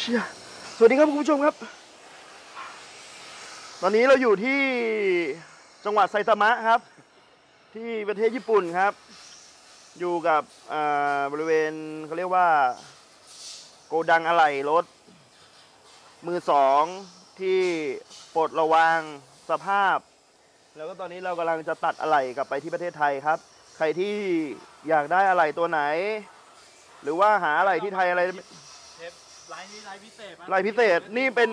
ชียสวัสดีครับคุณผู้ชมครับตอนนี้เราอยู่ที่จังหวัดไซตามะครับที่ประเทศญี่ปุ่นครับอยู่กับบริเวณเขาเรียกว่าโกดังอะไหล่รถมือสองที่ปลดระวางสภาพแล้วก็ตอนนี้เรากำลังจะตัดอะไหล่กลับไปที่ประเทศไทยครับใครที่อยากได้อะไหล่ตัวไหนหรือว่าหาอะไหล่ที่ไทยอะไรลายนี้ลายพิเศษลายพิเศษนี่เป็น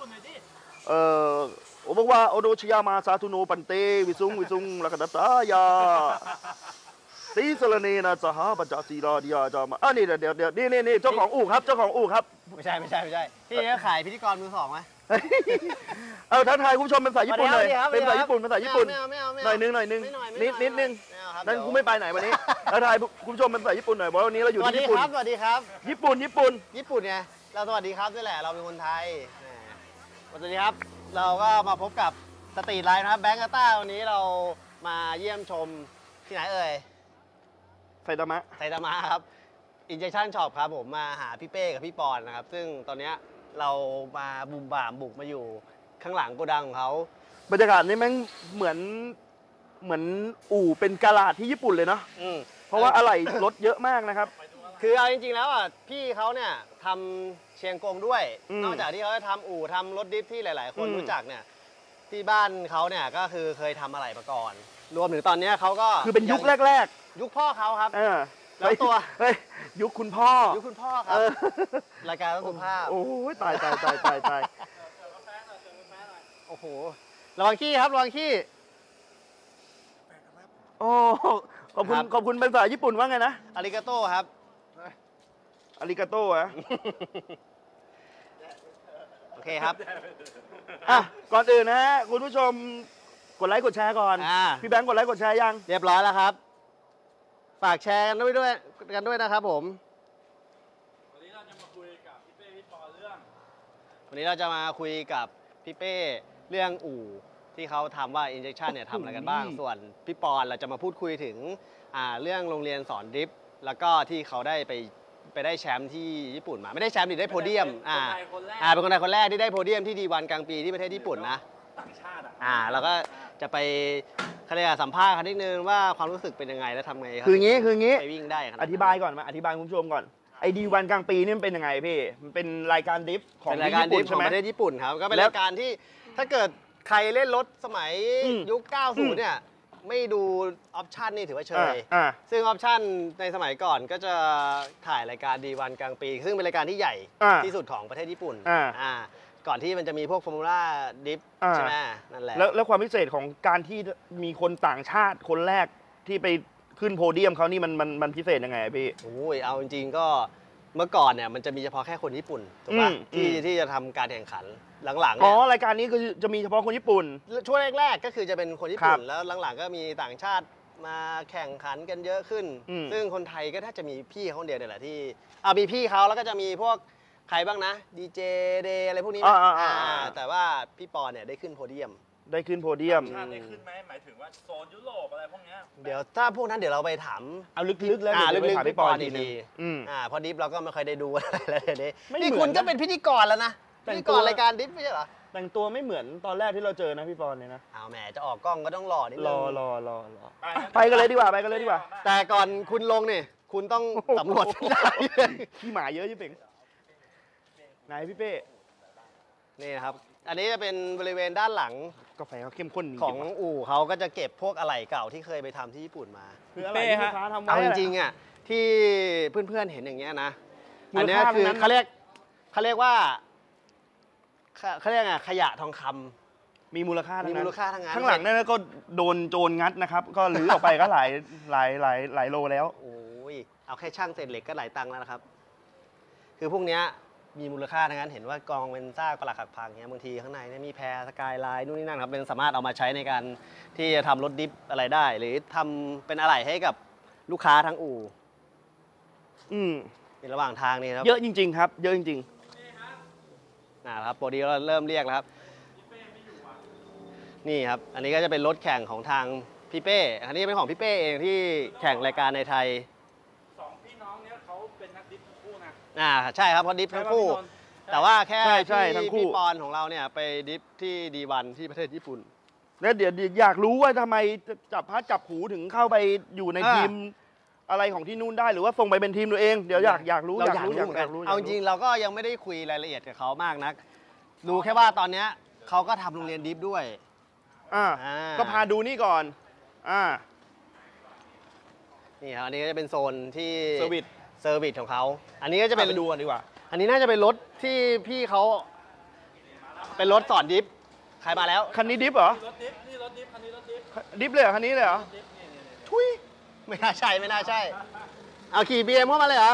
โอบอกว่าโอโดชิยามาซาตุโนปันเตวิซุงลักดัตตายาตีสลเนนะจะหาปัจจสีราดิยาจะมานี่เดี๋ยวนี่เจ้าของอู่ครับเจ้าของอู่ครับไม่ใช่พี่เขาขายพิธีกรมือสองไหมทักทายคุณผู้ชมเป็นภาษาญี่ปุ่นเลยเป็นภาษาญี่ปุ่นหน่อยนึงนิดนึงนั่นกูไม่ไปไหนวันนี้ทักทายคุณผู้ชมเป็นภาษาญี่ปุ่นหน่อยบอกวันนี้เราอยู่ที่ญี่ปุ่นสวัสดีครับญี่ปุ่นไงเราสวัสดีครับด้วยแหละเราเป็นคนไทยสวัสดีครับเราก็มาพบกับสตรีทไลน์นะครับแบงก์กาต้าวันนี้เรามาเยี่ยมชมที่ไหนเอ่ยไซตามะครับInjection Shop ครับผมมาหาพี่เป้กับพี่ปอนนะครับซึ่งตอนนี้เรามาบุกมาอยู่ข้างหลังโกดังของเขาบรรยากาศนี่แม่งเหมือนอู่เป็นกาลาดที่ญี่ปุ่นเลยเนาะเพราะว่าอะไหล่รถเยอะมากนะครับคือเอาจริงๆแล้วอ่ะพี่เขาเนี่ยทำเชียงกงด้วยนอกจากที่เขาจะทำอู่ทำรถดิฟที่หลายๆคนรู้จักเนี่ยที่บ้านเขาเนี่ยก็คือเคยทำอะไรมาก่อนรวมถึงตอนนี้เขาก็คือเป็นยุคแรกยุคพ่อเขาครับแล้วตัวยุคคุณพ่อครับรายการต้องสุภาพโอ้ยตายโอ้โหระวังขี้ครับระวังขี้โอ้ขอบคุณเป็นภาษาญี่ปุ่นว่าไงนะอาริกาโต้ครับอาริกาโต้อะโอเคครับก่อนอื่นนะฮะคุณผู้ชมกดไลค์กดแชร์ก่อนพี่แบงค์กดไลค์กดแชร์ยังเรียบร้อยแล้วครับฝากแชร์กันด้วยนะครับผมวันนี้เราจะมาคุยกับพี่เป้พี่ปอเรื่องอู่ที่เขาทำว่า Injection เนี่ยทำอะไรกันบ้างส่วนพี่ปอนเราจะมาพูดคุยถึงเรื่องโรงเรียนสอนดริฟต์แล้วก็ที่เขาได้ไปได้แชมป์ที่ญี่ปุ่นมาไม่ได้แชมป์ดิได้โพเดียมเป็นคนไทยคนแรกที่ได้โพเดียมที่D1กลางปีที่ประเทศญี่ปุ่นนะต่างชาติเราก็จะไปสัมภาษณ์เขานิดนึงว่าความรู้สึกเป็นยังไงแล้วทำไงคืองี้ไปวิ่งได้อธิบายก่อนมาอธิบายคุณผู้ชมก่อนไอ้D1กลางปีนี่มันเป็นยังไงพี่มันเป็นรายการดริฟต์ของญี่ปุ่นใช่ไหมประเทศญี่ปุ่นครับก็เป็นรายการที่ถ้าเกิดใครเล่นรถสมัยยุค 90 เนี่ยไม่ดูออปชันนี่ถือว่าเชยซึ่งออปชันในสมัยก่อนก็จะถ่ายรายการD1กลางปีซึ่งเป็นรายการที่ใหญ่ที่สุดของประเทศญี่ปุ่นก่อนที่มันจะมีพวกฟอร์มูล่าดริฟต์ใช่ไหมนั่นแหละแล้วความพิเศษของการที่มีคนต่างชาติคนแรกที่ไปขึ้นโพเดียมเขานี่มันพิเศษยังไงพี่โอ้ยเอาจริงๆก็เมื่อก่อนเนี่ยมันจะมีเฉพาะแค่คนญี่ปุ่นถูกป่ะที่จะทำการแข่งขันหลังๆรายการนี้คือจะมีเฉพาะคนญี่ปุ่นช่วงแรกๆก็คือจะเป็นคนญี่ปุ่นแล้วหลังๆก็มีต่างชาติมาแข่งขันกันเยอะขึ้นซึ่งคนไทยก็ถ้าจะมีพี่เขาคนเดียวเนี่ยแหละที่มีพี่เขาแล้วก็จะมีพวกใครบ้างนะดีเจเดย์อะไรพวกนี้แต่ว่าพี่ปอเนี่ยได้ขึ้นโพเดียมได้ขึ้นไหมหมายถึงว่าโซนยุโรปอะไรพวกนี้เดี๋ยวถ้าพวกนั้นเดี๋ยวเราไปถามเอาลึกๆแล้วลึกๆพี่ปอดีพอดิฟเราก็ไม่ค่อยได้ดูอะไรแล้วเดี๋ยวนี้นี่คุณก็เป็นพิธีกรแล้วนะพิธีกรรายการดิฟไม่ใช่เหรอแต่งตัวไม่เหมือนตอนแรกที่เราเจอนะพี่ปอนเนี่ยนะแหมจะออกกล้องก็ต้องรอนิดนึงรอไปกันเลยดีกว่าแต่ก่อนคุณลงนี่คุณต้องสำรวจขี้หมาเยอะยิ่งเป่งไหนพี่เป้นี่นะครับอันนี้จะเป็นบริเวณด้านหลังกาแฟเขาเข้มข้นของอู่เขาก็จะเก็บพวกอะไหล่เก่าที่เคยไปทำที่ญี่ปุ่นมาคืออะไรที่ลูกค้าทำไว้เอาจริงๆอ่ะที่เพื่อนๆเห็นอย่างเงี้ยนะอันนี้คือเขาเรียกว่าขยะทองคำมีมูลค่าทั้งนั้นข้างหลังนั่นก็โดนโจรงัดนะครับก็รื้อออกไปก็หลายโลแล้วโอ้ยเอาแค่ช่างเศษเหล็กก็หลายตังค์แล้วนะครับคือพวกเนี้ยมีมูลค่าทั้งนั้นเห็นว่ากองเป็นซากปรักหักพังเงี้ยบางทีข้างในเนี่ยมีแพรสกายไลน์นู่นนี่นั่นครับเป็นสามารถเอามาใช้ในการที่จะทำรถดิฟอะไรได้หรือทำเป็นอะไหล่ให้กับลูกค้าทั้งอู่ในระหว่างทางนี่ครับเยอะจริงๆครับเยอะจริงๆนะครับโปรดีเราเริ่มเรียกแล้วครับนี่ครับอันนี้ก็จะเป็นรถแข่งของทางพี่เป้อันนี้เป็นของพี่เป้เองที่แข่งรายการในไทย 2 พี่น้องเนี้ยเขาเป็นนักดิฟทั้งคู่นะใช่ครับเพราะดิฟทั้งคู่แต่ว่าแค่ใช่ทั้งคู่พี่ปอนของเราเนี่ยไปดิฟที่D1ที่ประเทศญี่ปุ่นแล้วเดี๋ยวอยากรู้ว่าทำไมจับพัดจับผูถึงเข้าไปอยู่ในทีมอะไรของที่นู่นได้หรือว่าส่งไปเป็นทีมตัวเองเดี๋ยวอยากรู้เราอยากรู้เหมือนกันเอาจริงๆเราก็ยังไม่ได้คุยรายละเอียดกับเขามากนักรู้แค่ว่าตอนเนี้ยเขาก็ทำโรงเรียนดิฟด้วยก็พาดูนี่ก่อนนี่ครับอันนี้ก็จะเป็นโซนที่เซอร์วิสของเขาอันนี้ก็จะเป็นไปดูกันดีกว่าอันนี้น่าจะเป็นรถที่พี่เขาเป็นรถสอนดิฟใครมาแล้วคันนี้ดิฟเหรอรถดิฟนี่รถดิฟคันนี้รถดิฟดิฟเลยเหรอคันนี้เลยเหรอดิฟนี่ทุยไม่น่าใช่ไม่น่าใช่เอาขี่ BM เข้ามาเลยเหรอ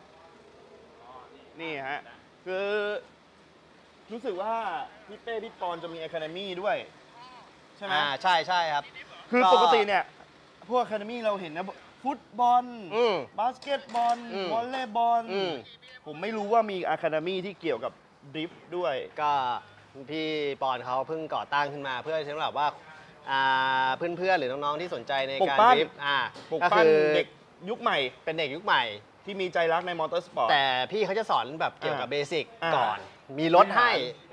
นี่ฮะคือรู้สึกว่าพี่เป้พี่ปอนจะมี Academy ด้วยใช่ไหมใช่ใช่ครับคือปกติเนี่ยพวก Academy เราเห็นนะฟุตบอลบาสเกตบอลวอลเลย์บอลผมไม่รู้ว่ามี Academy ที่เกี่ยวกับดริฟต์ด้วยก็พี่ปอนเขาเพิ่งก่อตั้งขึ้นมาเพื่อสำหรับว่าเพื่อนๆหรือน้องๆที่สนใจในการดริฟต์ปลุกก็ปั้นคือเด็กยุคใหม่เป็นเด็กยุคใหม่ที่มีใจรักในมอเตอร์สปอร์ตแต่พี่เขาจะสอนแบบเกี่ยวกับเบสิกอ่าก่อน มีรถให้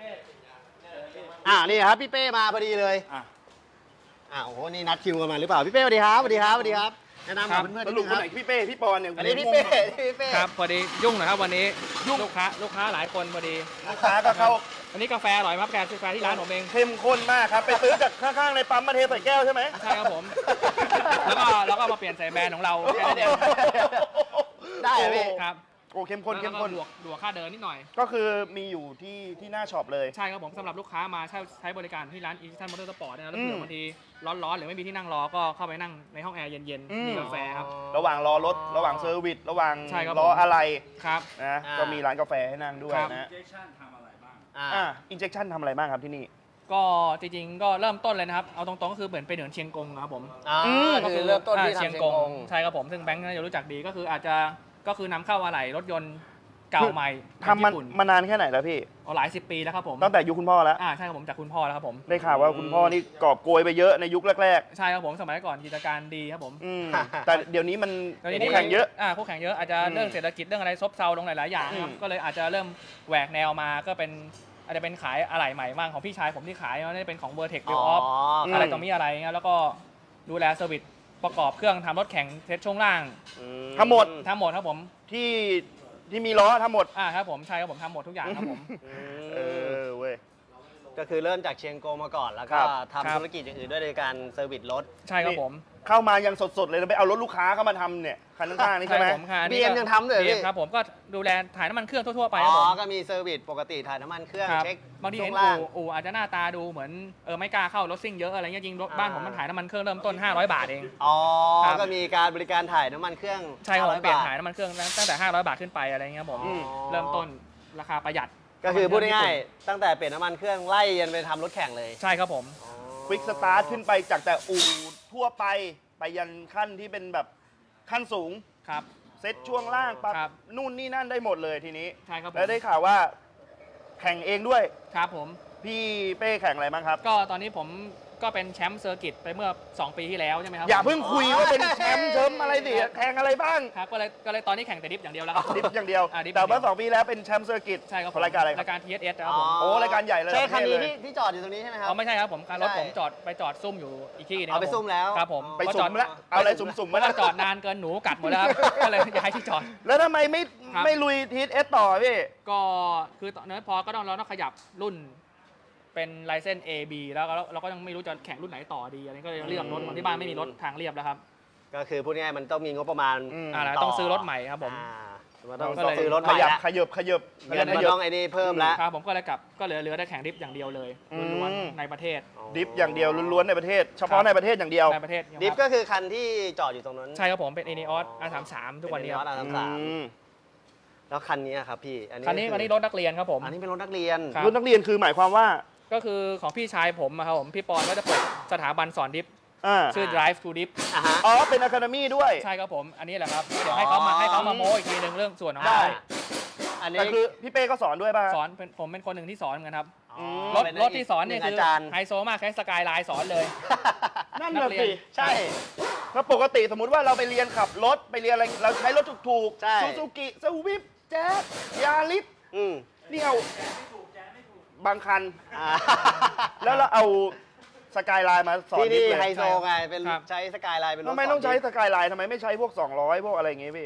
นี่ครับพี่เป้มาพอดีเลยโอ้โหนี่นัดคิวกันมาหรือเปล่าพี่เป้สวัสดีครับสวัสดีครับสวัสดีครับแนะนำกับเพื่อนๆสนิดรุนึปงคคน รับไหนพี่เป้พี่ปอนเนี่ยอันนี้พี่เป้พี่เป้ครับพอดียุ่งนะครับวันนี้ลูกค้าหลายคนพอดีลูกค้าก็เข้าวันนี้กาแฟอร่อยมากกาแฟที่ร้านผมเองเข้มข้นมากครับไปซื้อจากข้างๆในปั๊มมาเทใส่แก้วใช่ไหมใช่ครับผม แล้วก็มาเปลี่ยนใส่แบรนด์ของเราแค่นั้นเองได้เหรอพี่ครับโอ้เข้มข้นเข้มข้นแล้วก็บวกค่าเดินนิดหน่อยก็คือมีอยู่ที่หน้าช็อปเลยใช่ครับผมสำหรับลูกค้ามาใช้บริการที่ร้าน Eastern Motorsport นะแล้วเผื่อบางทีร้อนๆหรือไม่มีที่นั่งรอก็เข้าไปนั่งในห้องแอร์เย็นๆมีกาแฟครับระหว่างรอรถระหว่างเซอร์วิสระหว่างใช่ครับรออะไรครับนะก็มีร้านกาแฟให้นั่งด้วยครับนะเจชั่นทำอะไรบ้างอินเจคชั่นทำอะไรบ้างครับที่นี่ก็จริงๆก็เริ่มต้นเลยนะครับเอาตรงๆก็คือเหมือนไปเหนือเชียงกงครับผมก็คือเริ่มต้นที่ทำเชีเชียยงงกกงงใช่ครับผมซึ่งแบงค์น่าจะรู้จักดีก็คืออาจจะก็คือนำเข้าอะไหล่รถยนต์เก่าใหม่ทำมันมานานแค่ไหนแล้วพี่หลาย10 ปีแล้วครับผมตั้งแต่ยุคคุณพ่อแล้วใช่ครับผมจากคุณพ่อแล้วครับผมได้ข่าวว่าคุณพ่อนี่กอบโกยไปเยอะในยุคแรกใช่ครับผมสมัยก่อนกิจการดีครับผมแต่เดี๋ยวนี้มันตอนนี้คู่แข่งเยอะคู่แข่งเยอะอาจจะเรื่องเศรษฐกิจเรื่องอะไรซบเซาลงหลายๆอย่างครับก็เลยอาจจะเริ่มแหวกแนวมาก็เป็นอาจจะเป็นขายอะไหล่ใหม่บ้างของพี่ชายผมที่ขายน่าจะเป็นของ Vertex Wheel Off อะไรตรงนี้อะไรเงี้ยแล้วก็ดูแลเซอร์วิสประกอบเครื่องทำรถแข่งเซตช่วงล่างทั้งหมดครับผมที่มีล้อทั้งหมดครับผมใช่ครับผมทำหมดทุกอย่างครับผมเว้ยก็คือเริ่มจากเชียงกงมาก่อนแล้วก็ครับทำธุรกิจอย่างอื่นด้วยในการเซอร์วิสรถใช่ครับผมเข้ามายังสดๆเลยนะไปเอารถลูกค้าเข้ามาทำเนี่ยคันข้างๆนี่ใช่ไหมผมค่ะ BM ยังทำเลยเหรอพี่ BM ครับผมก็ดูแลถ่ายน้ำมันเครื่องทั่วๆไปอ๋ครับผมอก็มีเซอร์วิสปกติถ่ายน้ำมันเครื่องครับเช็คบางทีช่วเห็นงล่างอู่อาจจะหน้าตาดูเหมือนไม่กล้าเข้ารถซิ่งเยอะอะไรเงี้ยจริงรถบ้านผมมันถ่ายน้ำมันเครื่องเริ่มต้น500 บาทเองอ๋อครับก็มีการบริการถ่ายน้ำมันเครื่องใช่ครับผม 500 เปลี่ยนบาทถ่ายน้ำมันเครื่องตั้งแต่500 บาทขึ้นไปอะไรเงี้ยผมอืมเริ่มต้นราคาประหยัดก็คือพูดง่ายๆตั้งแต่เปลี่ยนน้ำมันเครื่องไล่ยันไปทำรถแข่งเลยใช่ครับผมควิกสตาร์ทขึ้นไปจากแต่อู่ทั่วไปยันขั้นที่เป็นแบบขั้นสูงครับเซ็ตช่วงล่างปรับครับนู่นนี่นั่นได้หมดเลยทีนี้ใช่ครับผมแล้วได้ข่าวว่าแข่งเองด้วยครับผมพี่เป้แข่งอะไรบ้างครับก็ตอนนี้ผมก็เป็นแชมป์เซอร์กิตไปเมื่อ2 ปีที่แล้วใช่ไหมครับอย่าเพิ่งคุยว่าเป็นแชมป์เชิมอะไรดิแข่งอะไรบ้างครับก็เลยตอนนี้แข่งแต่ดิฟอย่างเดียวแล้วครับดิฟอย่างเดียวดิฟแต่ว่า2 ปีแล้วเป็นแชมป์เซอร์กิตใช่ครับของรายการอะไรครารับยการ TSS นะครับผมโอ้รายการใหญ่เลยใช่คันนี้เลยที่จอดอยู่ตรงนี้ใช่ไหมครับไม่ใช่ครับผมรถใช่ผมไปจอดซุ่มอยู่อีกที่นึงเอาไปซุ่มแล้วครับผมไปเพราะสุ่มแล้วเอาอะไรสุ่มๆเพมาราะแล้วว่าจอดนานเกินหนูกัดหมดแล้วครับ ก็เลยย้ายที่จอดแล้วทำไมไม่ครับไม่ลุยทีเอสต่อพี่ก็คือตอนนั้นพอก็เราต้องขยับรุ่นเป็นไลเซนส์ A B แล้วเราก็ยังไม่รู้จะแข่งรุ่นไหนต่อดีอะไรก็เลยเลือกรถที่บ้านไม่มีรถทางเรียบแล้วครับก็คือพูดง่ายๆมันต้องมีงบประมาณแล้วต้องซื้อรถใหม่ครับผมมันต้องก็เลยซื้อรถใหม่ขยับละขยับขยับเงินมันต้องไอ้นี่เพิ่มแล้วครับผมก็เลยก็เหลือแต่แข่งดิฟอย่างเดียวเลยล้วนๆในประเทศดิฟอย่างเดียวล้วนๆในประเทศ เฉพาะในประเทศอย่างเดียวในประเทศดิฟก็คือคันที่จอดอยู่ตรงนั้นใช่ครับผมเป็น Ineos R33 ทุกวันนี้เป็ครับ Ineos R33 แล้วคันนี้ครับพี่คันนี้รถนักเรียนครับผมอันนี้เป็นรถนักเรียนครับรุ่นนักเรียนคือหมายความว่าก็คือของพี่ชายผมอะครับผมพี่ปอนก็จะเปิดสถาบันสอนดิฟ ชื่อ Drive to Dip อ๋อเป็นอะคาเดมี่ด้วยใช่ครับผมอันนี้แหละครับเดี๋ยวให้เขามาโม้อีกทีหนึ่งเรื่องส่วนของได้อันนี้แต่คือพี่เป้ก็สอนด้วยป่ะสอนผมเป็นคนหนึ่งที่สอนเหมือนกันครับอ๋อรถที่สอนเนี่ยเป็คืออาจารย์ไฮโซมากแค่สกายไลน์สอนเลยนั่นนัน่ะกเรียนสิใช่เพราะปกติสมมุติว่าเราไปเรียนขับรถไปเรียนอะไรเราใช้รถถูกใช่ซูซูกิสวิฟแจ๊สยาริสนี่เอาบางคัน แล้วเราเอาสกายไลน์มาสอนที่ดินี่ฟเลยไฮโซไงเป็นใช้สกายไลน์เป็นรถทำไมต้องใช้สกายไลน์ทำไมไม่ใช้พวก200พวกอะไรอย่างงี้พี่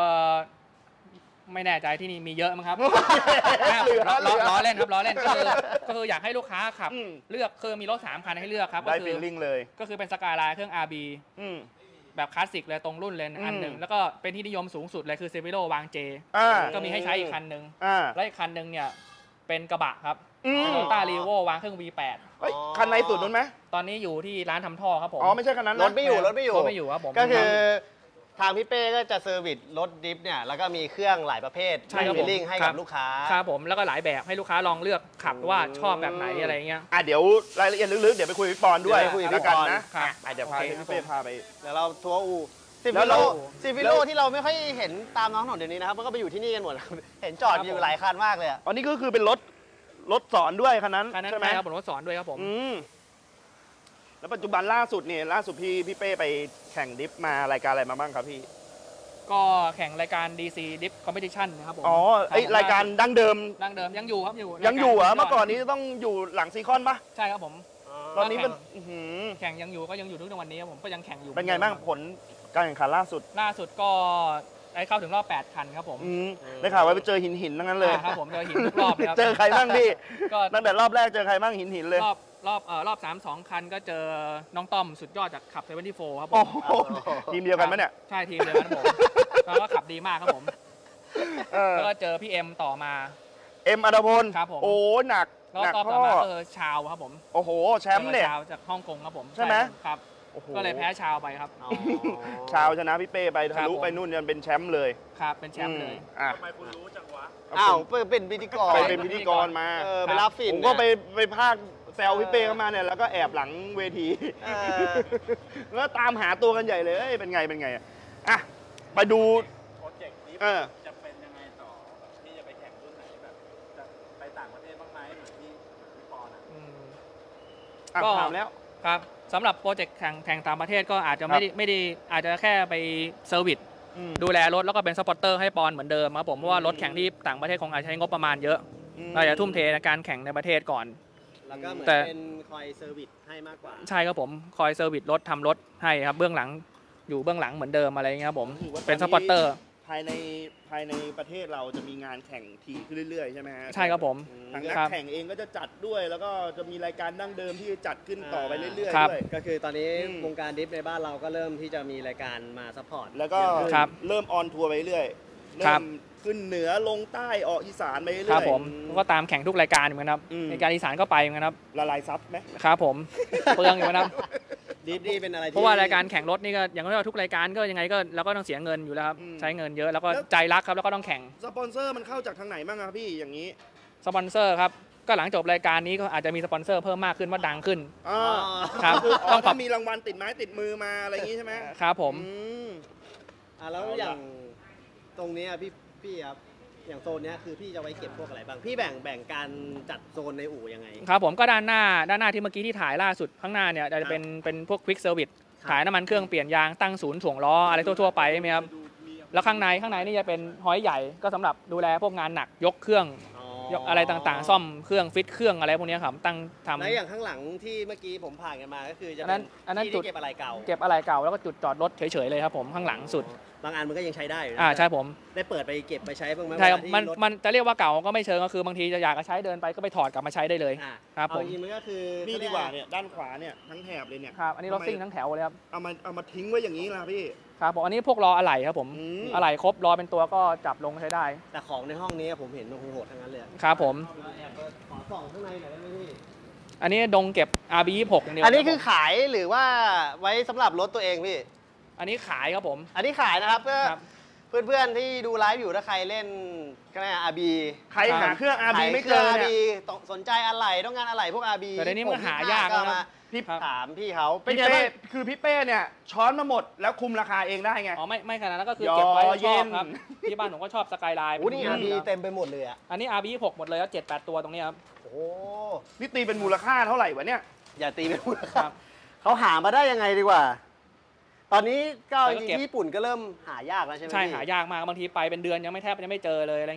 ไม่แน่ใจที่นี่มีเยอะมั้งครับเหลือล้อเล่นครับล้อเล่นก็คืออยากให้ลูกค้าขับเลือกคือมีรถ3คันให้เลือกครับได้ฟีลลิ่งเลยก็คือเป็นสกายไลน์เครื่อง RB แบบคลาสสิกเลยตรงรุ่นเลยอันหนึ่งแล้วก็เป็นที่นิยมสูงสุดเลยคือเซฟิโลวางเจก็มีให้ใช้อีกคันหนึ่งและอีกคันหนึ่งเนี่ยเป็นกระบะครับโตต้ารีโววางเครื่อง V8 คันในสุดนู้นไหมตอนนี้อยู่ที่ร้านทำท่อครับผมอ๋อไม่ใช่คันนั้นรถไม่อยู่ครับผมก็คือทางพี่เป้ก็จะเซอร์วิสรถดิฟเนี่ยแล้วก็มีเครื่องหลายประเภทใช่ครับฟีลลิ่งให้กับลูกค้าครับผมแล้วก็หลายแบบให้ลูกค้าลองเลือกขับว่าชอบแบบไหนอะไรเงี้ยเดี๋ยวรายละเอียดลึกๆเดี๋ยวไปคุยกับพี่ปอนด้วยคุยกับแล้วพี่กันปอนนะเดี๋ยวพาพี่เป้พาไปเดี๋ยวเราทัวร์อูซิแล้ฟิวโลเราซิฟิโลที่เราไม่ค่อยเห็นตามท้องถนนเดี๋ยวนี้นะครับมันก็ไปอยู่ที่นี่กันหมด เห็นจอดอยู่หลายคันมากเลยอะอันนี้ก็คือเป็นรถสอนด้วยคันนั้นใช่ใช่ไหมครับผมรถสอนด้วยครับผมแล้วปัจจุบันล่าสุดพี่เป้ไปแข่งดิฟมารายการอะไรมาบ้างครับพี่ก็แข่งรายการ DC Dip Competition นะครับผมอ๋อรายการดั้งเดิมยังอยู่ครับยังอยู่เหรอเมื่อก่อนนี้ต้องอยู่หลังซีคอนปะใช่ครับผมตอนนี้เป็นแข่งยังอยู่ก็ยังอยู่ทุกวันนี้ครับผมก็ยังแข่งอยู่เป็นไงบ้างผลการแข่งขันล่าสุดก็ได้เข้าถึงรอบ8คันครับผมได้ข่าวว่าไปเจอหินทั้งนั้นเลยครับผมเจอหินทุกรอบครับเจอใครบ้างพี่ตั้งแต่รอบแรกเจอใครบ้างหินเลยรอบ3 2 คันก็เจอน้องต้อมสุดยอดจากขับ74ครับผมทีมเดียวกันไหมเนี่ยใช่ทีมเดียวกันผมแล้วก็ขับดีมากครับผมแล้วก็เจอพี่เอ็มต่อมาอัตพลครับผมโอ้หนักแล้วต่อมาชาวครับผมโอ้โหแชมป์เนี่ยชาวจากฮ่องกงครับผมใช่ไหมครับก็เลยแพ้ชาวไปครับชาวชนะพี่เป้ไปทะลุไปนู่นยันเป็นแชมป์เลยครับเป็นแชมป์เลยทำไมคุณรู้จังวะเป็นพิธีกรเป็นพิธีกรมาไปรับฟินผมก็ไปภาคแซวพี่เป้เข้ามาเนี่ยแล้วก็แอบหลังเวทีแล้วตามหาตัวกันใหญ่เลยเป็นไงอ่ะไปดูโปรเจกต์นี้จะเป็นยังไงต่อที่จะไปแข่งรุ่นไหนแบบจะไปต่างประเทศบ้างไหมเหมือนที่พี่ปอนก็ถามแล้วครับสำหรับโปรเจกต์แข่งต่างประเทศก็อาจจะไม่ได้อาจจะแค่ไปเซอร์วิสดูแลรถแล้วก็เป็นซัพพอร์ตเตอร์ให้ปอนเหมือนเดิมครับผมเพราะว่ารถแข่งที่ต่างประเทศคงอาจจะใช้งบประมาณเยอะเราจะทุ่มเทในการแข่งในประเทศก่อนแล้วก็เหมือนเป็นคอยเซอร์วิสให้มากกว่าใช่ครับผมคอยเซอร์วิสรถทำรถให้ครับเบื้องหลังอยู่เบื้องหลังเหมือนเดิมอะไรเงี้ยครับผมเป็นซัพพอร์ตเตอร์ภายในประเทศเราจะมีงานแข่งทีขึ้นเรื่อยๆใช่ไหมฮะใช่ครับผมทางนักแข่งเองก็จะจัดด้วยแล้วก็จะมีรายการดั้งเดิมที่จัดขึ้นต่อไปเรื่อยๆด้วยก็คือตอนนี้วงการดิฟในบ้านเราก็เริ่มที่จะมีรายการมาซัพพอร์ตแล้วก็เริ่มออนทัวร์ไปเรื่อยเริ่มขึ้นเหนือลงใต้ออกอีสานไปเรื่อยครับผมก็ตามแข่งทุกรายการเหมือนกันครับรายการอีสานก็ไปเหมือนกันครับละลายซับไหมครับผมเปลืองอยู่นะครับดีเป็นอะไรเพราะว่ารายการแข่งรถนี่ก็อย่างที่ทุกรายการก็ยังไงก็เราก็ต้องเสียเงินอยู่แล้วครับใช้เงินเยอะแล้วก็ใจรักครับแล้วก็ต้องแข่งสปอนเซอร์มันเข้าจากทางไหนบ้างครับพี่อย่างนี้สปอนเซอร์ครับก็หลังจบรายการนี้ก็อาจจะมีสปอนเซอร์เพิ่มมากขึ้นว่าดังขึ้นครับต้องมีรางวัลติดไม้ติดมือมาอะไรอย่างนี้ใช่ไหมครับผมแล้วอย่างตรงนี้พี่ครับอย่างโซนนี้คือพี่จะไว้เก็บพวกอะไรบ้างพี่แบ่งการจัดโซนในอู่ยังไงครับผมก็ด้านหน้าที่เมื่อกี้ที่ถ่ายล่าสุดข้างหน้าเนี่ยจะเป็นพวกควิกเซอร์วิสขายน้ำมันเครื่องเปลี่ยนยางตั้งศูนย์ถ่วงล้ออะไรทั่วๆไปใช่ไหมครับแล้วข้างในนี่จะเป็นฮอยใหญ่ก็สำหรับดูแลพวกงานหนักยกเครื่องยกอะไรต่างๆซ่อมเครื่องฟิตเครื่องอะไรพวกนี้ครับตั้งทำแล้วอย่างข้างหลังที่เมื่อกี้ผมผ่านกันมาก็คือจะเป็นที่เก็บอะไรเก่าแล้วก็จุดจอดรถเฉยๆเลยครับผมข้างหลังสุดบางอันมันก็ยังใช้ได้อยู่ใช่ผมได้เปิดไปเก็บไปใช้บ้างไหมใช่มันจะเรียกว่าเก่าก็ไม่เชิงก็คือบางทีจะอยากจะใช้เดินไปก็ไปถอดกลับมาใช้ได้เลยครับผมมันก็คือนี่ดีกว่าเนี่ยด้านขวาเนี่ยทั้งแถบเลยเนี่ยครับอันนี้รถซิ่งทั้งแถวเลยครับเอามาทิ้งไว้อย่างนี้นะพี่ครับผมอันนี้พวกล้ออะไหล่ครับผมอะไหล่ครบล้อเป็นตัวก็จับลงใช้ได้แต่ของในห้องนี้ผมเห็นโหดทั้งนั้นเลยครับผมขอส่องข้างในหน่อยได้ไหมพี่อันนี้ดงเก็บ RB26 อย่างเดียวอันนี้คือขายหรือว่าไว้สำหรับรถตัวเองพี่อันนี้ขายครับผมอันนี้ขายนะครับเพื่อนๆที่ดูไลฟ์อยู่ถ้าใครเล่นก็ได้RB ใครหาเครื่อง RB ไม่เจอเนี่ยสนใจอะไรต้องการอะไรพวก RB แต่ในนี้มันหายากนะพี่ถามพี่เขาเป็นไงบ้างคือพี่เป้เนี่ยช้อนมาหมดแล้วคุมราคาเองได้ไงอ๋อไม่ขนาดนั้นก็คือเก็บไว้ชอบครับที่บ้านผมก็ชอบสกายไลน์นี่ RB เต็มไปหมดเลยอันนี้ RB26 หมดเลยแล้ว7-8ตัวตรงนี้ครับโอ้นี่ตีเป็นมูลค่าเท่าไหร่วะเนี่ยอย่าตีเป็นมูลค่าเขาหามาได้ยังไงดีกว่าตอนนี้ก็จริงๆญี่ปุ่นก็เริ่มหายากแล้วใช่ไหมใช่หายากมากบางทีไปเป็นเดือนยังไม่แทบจะไม่เจอเลยอะไรเงี้ย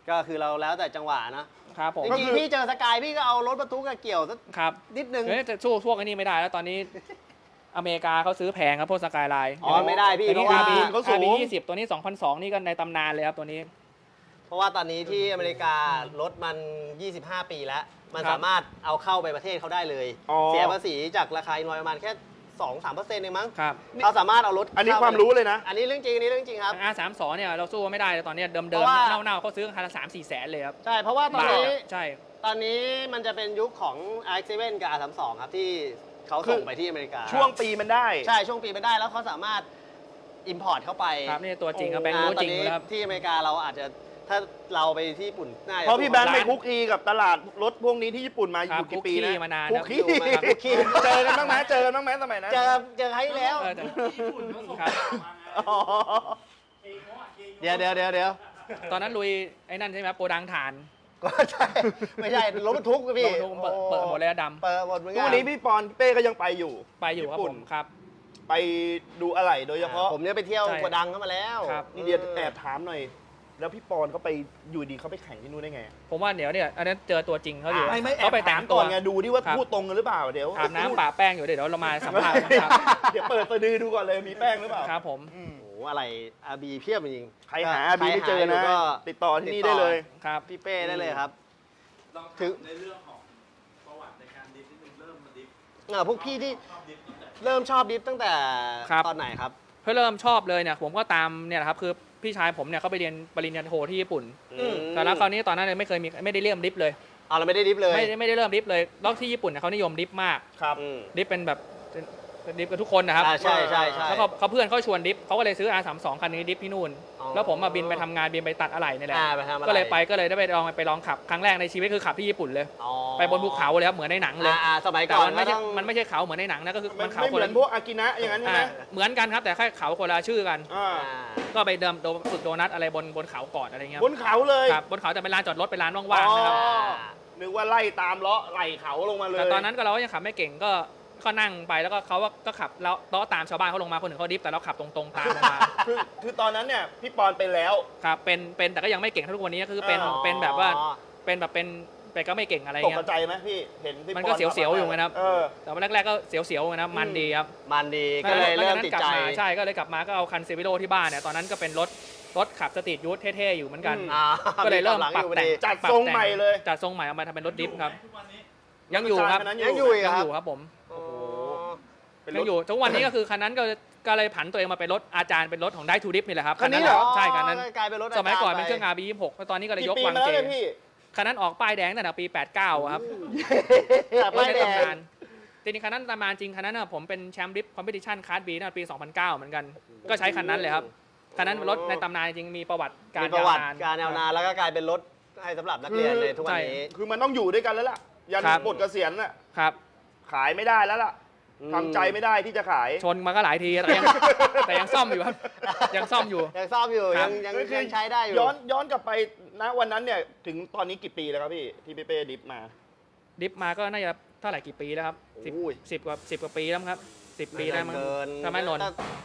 ก็คือเราแล้วแต่จังหวะนะครับผมจริงๆพี่เจอสกายพี่ก็เอารถบรรทุกกับเกี่ยวสักครับนิดนึงเฮ้ยแต่สู้พวกอันนี้ไม่ได้แล้วตอนนี้ อเมริกาเขาซื้อแพงครับพวกสกายไลน์อ๋อไม่ได้พี่แต่เพนี่ราะว่า RB เขาสูง RB 20 ตัวนี้ 2,200 นี่ก็ในตำนานเลยครับตัวนี้เพราะว่าตอนนี้ที่อเมริการถมัน 25 ปีแล้ว มันครับสามารถเอาเข้าไปประเทศเขาได้เลยอ๋อเสียภาษีจากราคาอินวอยประมาณแค่ 2-3%เองมั้งครับเขาสามารถเอารถอันนี้ความรู้เลยนะอันนี้เรื่องจริงอันนี้เรื่องจริงครับ R32 เนี่ยเราสู้ไม่ได้เลยตอนนี้เดิมเพราะว่าๆเน่าๆเขาซื้อคันละ3-4 แสนเลยครับใช่ เพราะว่าตอนนี้ใช่ตอนนี้มันจะเป็นยุคของ RX-7 กับ R32 ครับที่เขาส่งไปที่อเมริกาช่วงปีมันได้ใช่ช่วงปีมันได้แล้วเขาสามารถ import เข้าไปครับนี่ตัวจริงครับโอ้แบงค์รู้ตอจรินงนี้อยู่แล้วครับที่อเมริกาเราอาจจะถ้าเราไปที่ญี่ปุ่นน่าจะเพราะพี่แบงค์ไปร้านคุกคีกับตลาดรถพวกนี้ที่ญี่ปุ่นมาอครับยู่กี่ปีนะคุกคีมานานคุกคีครับอยู่มาครับคุกคีเจอกันบ้างไหมเจอกันบ้างไหมสมัยนั้นเจอใครแล้วเออแต่ญี่ปุ่นเขาส่งครับมาไงอ๋อเองเขาอะเองเดี๋ยวตอนนั้นลุยไอ้นั่นใช่ไหมครับโกดังฐานก็ใช่ไม่ใช่รถบรรทุกครับพี่รถบรรทุกเปิดหมดเลยอะดำเปิดหมดเหมือนทุกกัวันนี้พี่ปอนพี่เป้ก็ยังไปอยู่ไปอยู่ครับญี่ผปุ่นมครับไปดูอะไรโดยเฉพาะผมเนี่ยไปเที่ยวใช่โกดังเข้ามาแล้วครับนี่เดียวแอบถามหน่อย แล้วพี่ปอนเขาไปอยู่ดีเขาไปแข่งที่นู่นได้ไงผมว่าเดี๋ยวเนี่ยอันนั้นเจอตัวจริงเขาอยู่ไม่แอบเขาไปแต่ถามงตัก่วอนไงดูที่ว่าครับพูดตรงกันหรือเปล่าเดี๋ยวอาบน้ำปะแป้งอยู่เดี๋ยวเรามาสัมภาษณ์กันครับเดี๋ยวเปิดสะดือดูก่อนเลยมีแป้งหรือเปล่าครับผมอืมโอ้โหอะไรอาบีเพียบจริงๆใครหาอาบีไม่เจอนะใครหายู่ก็ติดต่อที่นี่ได้เลยครับพี่เป้ได้เลยครับลองถึงถามในเรื่องของประวัติในการดิฟนิดนึงเริ่มมาดิฟพวกพี่ที่ชอบดิฟตั้งแต่เริ่มชอบดิฟตั้งแต่ครับตอนไหนครับเพื่อเริ่มชอบเลยเนี่ยผมก็ตามเนี่ยแหละครับคือพี่ชายผมเนี่ยเขาไปเรียนปริญญาโทที่ญี่ปุ่นอืมแต่แล้วคราวนี้ตอนนั้นเลยไม่ได้เริ่มดิฟเลยเอาเราไม่ได้ดิฟเลยไม่ได้เริ่มดิฟเลยแล้วที่ญี่ปุ่นเนี่ยเขานิยมดิฟมากครับอืมดิฟเป็นแบบดิฟกับทุกคนนะครับใช่ใช่ใช่แล้วเขาเพื่อนเขาชวนดิฟเขาก็เลยซื้อ R32 คันนี้ดิฟที่นู่นอ๋อแล้วผมมาบินไปทำงานบินไปตัดอะไหล่นี่แหละไปทำอะไรก็เลยได้ไปลองขับครั้งแรกในชีวิตคือขับที่ญี่ปุ่นเลยอ๋อไปบนภูเขาเลยครับเหมือนในหนังเลยสมัยแต่ก่อนมันไม่ใช่เขาเหมือนในหนังนะก็คือมัมัน นเขาไม่คเหนมือละนพวกอากินะอย่างนั้นใช่ไหมเหมือนกันครับแต่แค่เขาคนละชื่อกันอ่าก็ไปฝึกโดนัทอะไรบนเขาก่อนอะไรเงี้ยบนเขาเลยครับบนเขาแต่เป็นลานจอดรถเป็นลานว่างๆนะครับอ๋อ นึกว่าไล่ตามเลาะไหลเขาลงมาเลยแต่ตอนนั้นก็เราก็ยังขับไม่เก่งก็นั่งไปแล้วก็เขาก็ขับแล้วล้อตามชาวบ้านเขาลงมาคนหนึ่งเขาดิฟแต่เราขับตรงๆตามลงมาคือตอนนั้นเนี่ยพี่ปอนเป็นแล้วครับเป็นแต่ก็ยังไม่เก่งเท่าทุกวันนี้ก็คือเป็นอ๋อเป็นแบบว่าเป็นแบบเป็นก็ไม่เก่งอะไรตกเงี้ยใจไหมพี่เห็นพี่ปอนมันก็เสียวๆอยู่นะครับเออแต่วันแรกๆก็เสียวๆนะมันดีครับมันดีก็เลยเริ่มติดใจแล้วจากนั้นกลับมาใช่ก็เลยกลับมาก็เอาคันเซฟิโลที่บ้านเนี่ยตอนนั้นก็เป็นรถขับสตรีทยูทเท่ๆอยู่เหมือนกันอ่าก็เลยเริ่มหลังปรับอยู่พอแต่งดีจัดทรงใหม่เลยจัดทรงใหม่เอามาทำเป็นรถดิฟครับทุกวันนี้ยังอยู่ครับคันนั้นยังอยู่อีกยังครัอบ ยู่ครับผมโอ้เป็นรยัถงอยู่ทุกวันนี้ก็คือคันนั้นก็เลยผันตัวเองมาเป็นรถอาจารย์เป็นรถของได้ทูดิฟนี่แหละครับคันนี้เหรอใช่คันนั้นกลายเป็นรถสมัยก่อนเป็นาจารย์เครื่อง RB 26แล้วตอนนี้ก็เลยยกี่กปีวางมาแล้วเจเนี่ยพี่คันนั้นออกป้ายแดงตั้งแต่ปี 89อะครับแต่ไม่ในแดตำนาง นจริงๆคันนั้นตำนานจริงคันนั้นน่ะผมเป็นแชมป์ดิฟคอมเพติชันคาร์ดบีตั้งแต่ปี 2009 เหมือนกัน ก็ใช้คันนั้นเลยครับคันนั้นเป็นรถในตำนานจริงมีประวัติการมีประวัติยาวนานการยาวนานแล้วก็กลายเป็นรถให้สำหรับนักเรียนเลยทุกวันนี้คือมันต้องอยู่ด้วยกันแล้วล่ะ ยันครับบทเกษียณน่ะครับขายไม่ได้แล้วล่ะอืมทำใจไม่ได้ที่จะขายชนมาก็หลายทีแต่ยังซ่อมอยู่ครับยังซ่อมอยู่ยังซ่อมอยู่ครัยับงยังก็คือยังใช้ได้อยู่ย้อนกลับไปนะวันนั้นเนี่ยถึงตอนนี้กี่ปีแล้วครับพี่ที่เป้ดิฟมาดิฟมาก็น่าจะเท่าไหร่กี่ปีแล้วครับโอ้ย 10กว่าปีแล้วมั้งครับ10 ปีได้มั้งเกินถ้าไม่นนท์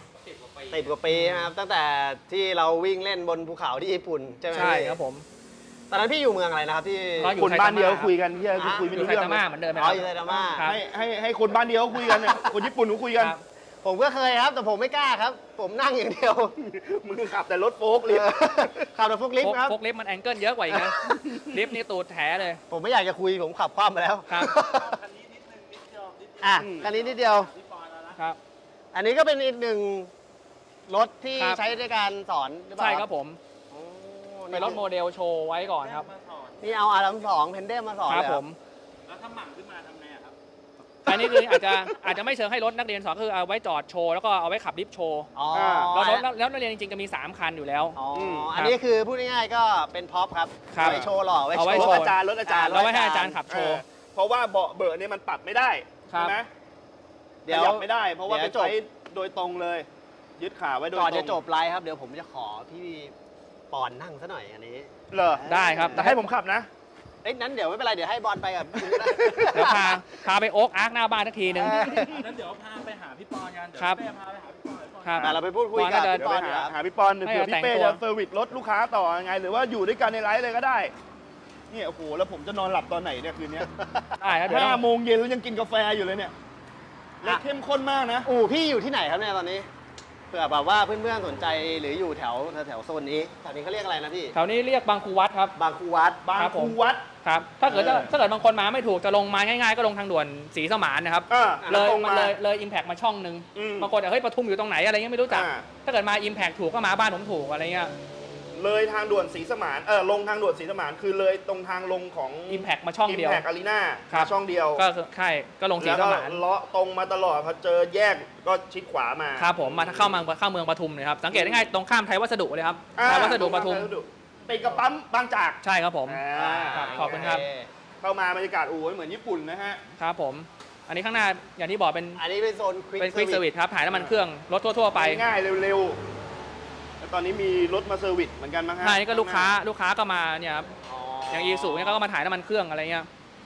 10 กว่าปีนะครับตั้งแต่ที่เราวิ่งเล่นบนภูเขาที่ญี่ปุ่นใช่ไหมใช่พี่ครับผมตอนนั้นพี่อยู่เมืองอะไรนะครับที่ก็อยู่คนบ้านเดียวไซตามะคุยกันที่คุยอไม่ยู่รู้ไซเรื่องตามะเหมือนเดิมไหมอ๋คอรับอยู่ไซตามะครับให้คนบ้านเดียวคุยกันเนี่ยคนญี่ปุ่นเขาคุยกันครับผมก็เคยครับ แต่ผมไม่กล้าครับ ผมนั่งอย่างเดียวมึงขับแต่รถโฟล์คลิฟต์ขับรถฟุกลิฟต์ครับพกลิฟต์มันแองเกิลเยอะกว่าอีกนะลิฟต์นี่ตูดแถเลยผมไม่อยากจะคุยผมขับคว่ำไปแล้วครับคันนี้นิดนึงนิดเดียวนิดเดียวอ่ะคันนี้นิดเดียวพี่ปอนแล้วนะครับอันนี้ก็เป็นอีกหนึ่งรถที่ครับใช้ในการสอนหรือเปล่าใช่ครับผมโอ้เป็นรถโมเดลโชว์ไว้ก่อนครับมาสอนนี่เอาR32เพนเดมมาสอนครับเลยผครับมแล้วถ้าหมั่งขึ้นมาทำไงอะครับอันนี้คืออาจจะไม่เชิงให้รถนักเรียนสอนคือเอาไว้จอดโชว์แล้วก็เอาไว้ขับลิฟต์โชว์อ๋อแล้วนักเรียนจริงๆจะมี3คันอยู่แล้วอ๋ออมอันนี้คือพูดง่ายๆก็เป็นพ็อปครับครับเอาไว้โชว์หล่อเอาไว้รโชถว์อาจารย์รถอาจารย์เราไว้ให้อาจารย์ขับโชว์เพราะว่าเบาะเบอร์เนี่ยมันปรับไม่ได้ครัใช่บไหมเดี๋ยวขยับไม่ได้ เพราะว่าเดี๋ไปยวจบใช้โดยตรงเลย ยึดขาไว้โดยตรงก่อนจะจบไลฟ์ครับเดี๋ยวผมจะขอพี่ปอนนั่งซะหน่อยอันนี้เหรอได้ครับแต่ให้ผมขับนะนั้นเดี๋ยวไม่เป็นไรเดี๋ยวให้บอลไปกับคุณก็ได้เดี๋ยวพาไปโอ๊กอาร์คหน้าบ้านสักทีหนึ่งนั้นเดี๋ยวพาไปหาพี่ปอนกันเดี๋ยวครับเป้พาไปหาพี่ปอนครับเราไปพูดคุยกับบอลก็เดินพี่ปอนเดี๋ยวเดี๋ยวไปหาพี่ปอนเผื่อให้พี่เป้แต่งตัวจะเซอร์วิสรถลูกค้าต่อยังไง หรือว่าอยู่ด้วยกันในไลฟ์เลยก็ได้เนี่ยโอ้โหแล้วผมจะนอนหลับตอนไหนเนี่ยคืนนี้ได้ครับเดี๋ยว 5 โมงเย็นแล้วยังกินกาแฟอยู่เลยเนี่ยและเข้มข้นมากนะพี่อยู่ที่ไหนครับเนี่ยตอนนี้เผื่อแบบว่าเพื่อนๆสนใจหรืออยู่แถวโซนนี้แถวนี้เขาเรียกอะไรนะพี่แถวนี้เรียกบางครูวัดครับบางครูวัดบางครับผมครูวัดครับถ้าเกิดบางคนมาไม่ถูกจะลงมาง่ายๆก็ลงทางด่วนศรีสมานนะครับเลยมันเลยอิมแพกมาช่องหนึ่งอืมบางคนเฮ้ยปทุมอยู่ตรงไหนอะไรเงี้ยไม่รู้จักอ่าถ้าเกิดมาอิมแพกถูกก็มาบ้านผมถูกอะไรเงี้ยเลยทางด่วนศรีสมานลงทางด่วนศรีสมานคือเลยตรงทางลงของอิมแพกมาช่องเดียว Impact Arena ครับช่องเดียวก็ใช่ก็ลงศรีแล้วสก็มานเลาะตรงมาตลอดพอเจอแยกก็ชิดขวามาครับผมมาเข้าเมืองปทุมเลยครับสังเกตได้ง่ายตรงข้ามไทยวัสดุเลยครับไทยวัสดุปทุมติดกับปั๊มบางจากใช่ครับผมครับขอบคุณครับเข้ามาบรรยากาศโอ้ยเหมือนญี่ปุ่นนะฮะครับผม อันนี้ข้างหน้าอย่างที่บอกเป็นอันนี้เป็นโซนควิกควิกเซอร์วิสครับถ่ายน้ำมันเครื่องรถทั่วๆไปง่ายๆเร็วๆแล้วตอนนี้มีรถมาเซอร์วิสเหมือนกันมั้งฮะใช่นี่ก็ลูกค้าก็มาเนี่ยครับอย่างอีสุเนี่ยเขาก็มาถ่ายน้ำมันเครื่องอะไรเงี้ย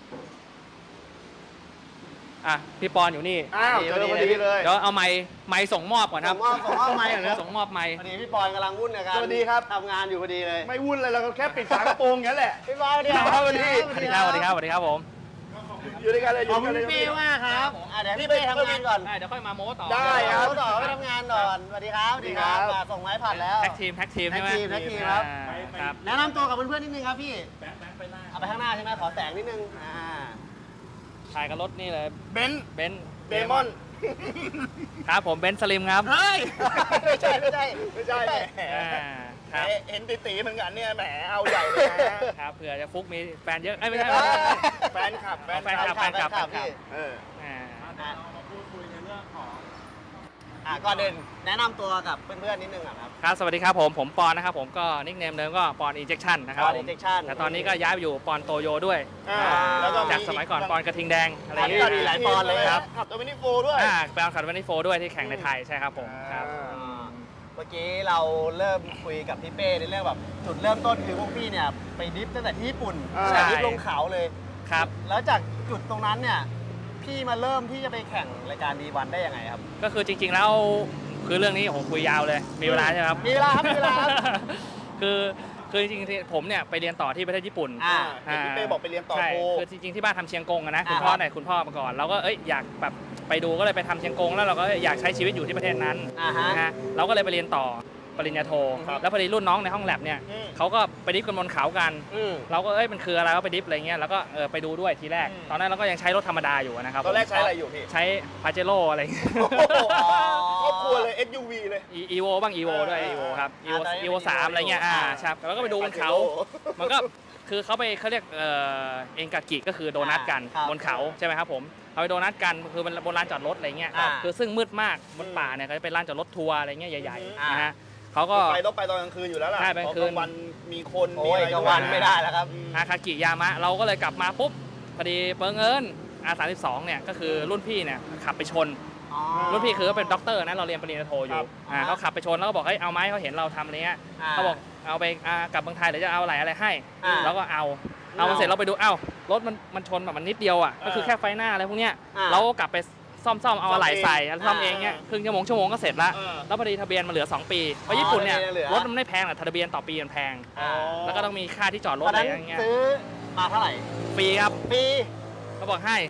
อ่ะพี่ปอนอยู่นี่อ้าวเจอพอดีเลยเดี๋ยวเอาไมค์ส่งมอบก่อนครับส่งมอบไมค์เหรอส่งมอบไมค์พอดีพี่ปอนกำลังวุ่นกับการสวัสดีครับทำงานอยู่พอดีเลยไม่วุ่นเลยเราก็แค่ปิดฝากระโปรงอย่างนั้นแหละพี่ปอนสวัสดีครับสวัสดีสวัสดีครับสวัสดีครับสวัสดีครับผมอยู่ด้วยกันเลยอขยู่อบด้วยคุกันเลยณพี่มากครับเดี๋ยวพี่ไปทำงานก่อนเดี๋ยวค่อยมาโม้ต่อได้ครับเขาต่อไปทำงานก่อนสวัสดีครับมาส่งไม้ผัดแล้วแท็กทีมใช่ไหมแท็กทีมครับครับแนะนำตัวกับเพื่อนๆนิดนึงครับพี่แบงค์ไปหน้าเอาไปข้างหน้าใช่ไหมขอแสงนิดนึงถ่ายกับรถนี่เลยเบนซ์เบนซ์เดมอนครับผมเบนซ์สลิมครับเฮ้ยไม่ใช่ไม่ใช่แหมครับเห็นตีๆเหมือนกันเนี่ยแหมเอาใหญ่เลยนะครับเผื่อจะฟุกมีแฟนเยอะไม่ใช่แฟนคลับแฟนคลับพี่เออเรามาพูดคุยในเรื่องของก่อนอื่นแนะนำตัวกับเพื่อนๆนิดนึงครับครับสวัสดีครับผมปอนนะครับผมก็นิกเนมเดิมก็ปอนอินเจคชั่นนะครับปอน Injection แต่ตอนนี้ก็ย้ายไปอยู่ปอนโตโยด้วยแล้วก็จากสมัยก่อนปอนกระทิงแดงอะไรออันย่างนี้เงี้ก็ยมีหลายปอนเลยครับขับตัวมินิโฟด้วยไปเอาขัดวันนี้โฟด้วยที่แข่งในไทยใช่ครับผมครับเมื่อกี้เราเริ่มคุยกับพี่เป้ในเรื่องแบบจุดเริ่มต้นคือพวกพี่เนี่ยไปดริฟต์ตั้งแต่ที่ญี่ปุ่นอ่าแต่ดริฟต์ลงเขาเลยครับแล้วจากจุดตรงนั้นเนี่ยพี่มาเริ่มที่จะไปแข่งรายการดีวันได้ยังไงครับก็คือจริงๆแล้วคือเรื่องนี้ผมคุยยาวเลยมีเวลาใช่ไหมครับมีเวลาครับมีเวลาครับคือจริงๆผมเนี่ยไปเรียนต่อที่ประเทศญี่ปุ่นเห็นพี่เป้บอกไปเรียนต่อใช่โทคือจริงๆที่บ้านทำเชียงกงอะนะอ่าคุณพ่อไหนคุณพ่อมาก่อนเราก็อยากแบบไปดูก็เลยไปทำเชียงกงแล้วเราก็อยากใช้ชีวิตอยู่ที่ประเทศนั้นฮะนะฮะเราก็เลยไปเรียนต่อปริญญาโทครับแล้วพอดีรุ่นน้องในห้องแลบเนี่ยอืมเขาก็ไปดิฟกันบนเขากัน เราก็มันคืออะไรว่าไปดิฟอะไรเงี้ยแล้วก็ไปดูด้วยทีแรก ตอนนั้นเราก็ยังใช้รถธรรมดาอยู่นะครับตอนแรกใช้อะไรอยู่พี่ใช้พาเจโร่อะไรเงี้ยโอ้โหครอบครัวเลย SUV เลยอีโวบ้างอีโวด้วยอีโวครับอีโวตอนนั้นอีโวเป็น 3อะไรเงี้ย Evo ครับแล้วก็ไปดูบนเขา มันก็คือเขาเรียกเองกากิก็คือโดนัทกันครับบนเขาใช่ไหมครับผมเอาไปโดนัทกันคือมันบนลานจอดรถอะไรเงี้ยอ่าคือซึ่งมืดมากบนป่าเนี่ยก็จะเป็นลานจอดรถทัวร์อะไรเงี้ยใหญ่อ่าๆนะฮะเขาก็ต้องไปตอนกลางคืนอยู่แล้วล่ะใช่ไปกลางคืนเพระกลางวันมีคนโอ้ยมีอะไรกลางวันไม่ได้แล้วครับอาคากิยามะเราก็เลยกลับมาปุ๊บพอดีเปิงเอิญR32เนี่ยก็คือรุ่นพี่เนี่ยขับไปชน รุ่นพี่คือเป็นด็อกเตอร์นะเราเรียนปริญญาโทอยู่เขาขับไปชนแล้วก็บอกเฮ้ยเอาไหมเขาเห็นเราทำอะไรเงี้ยเขาบอกเอาไปกลับเมืองไทยเดี๋ยวจะเอาอะไรให้แล้วก็เอามาเสร็จเราไปดูรถมันชนแบบมันนิดเดียวอ่ะก็คือแค่ไฟหน้าอะไรพวกเนี้ยเราก็กลับไปซ่อมเอาอะไรใส่ซ่อมเองเนี่ยครึ่งชั่วโมงก็เสร็จละแล้วพอดีทะเบียนมันเหลือ2 ปีเพราะญี่ปุ่นเนี่ยรถมันไม่แพงแต่ทะเบียนต่อปีมันแพงแล้วก็ต้องมีค่าที่จอดรตถอนอะไรนั้นอย่างเงี้ยซื้อมาเท่าไหร่ฟรีครับปีเขาบอกให้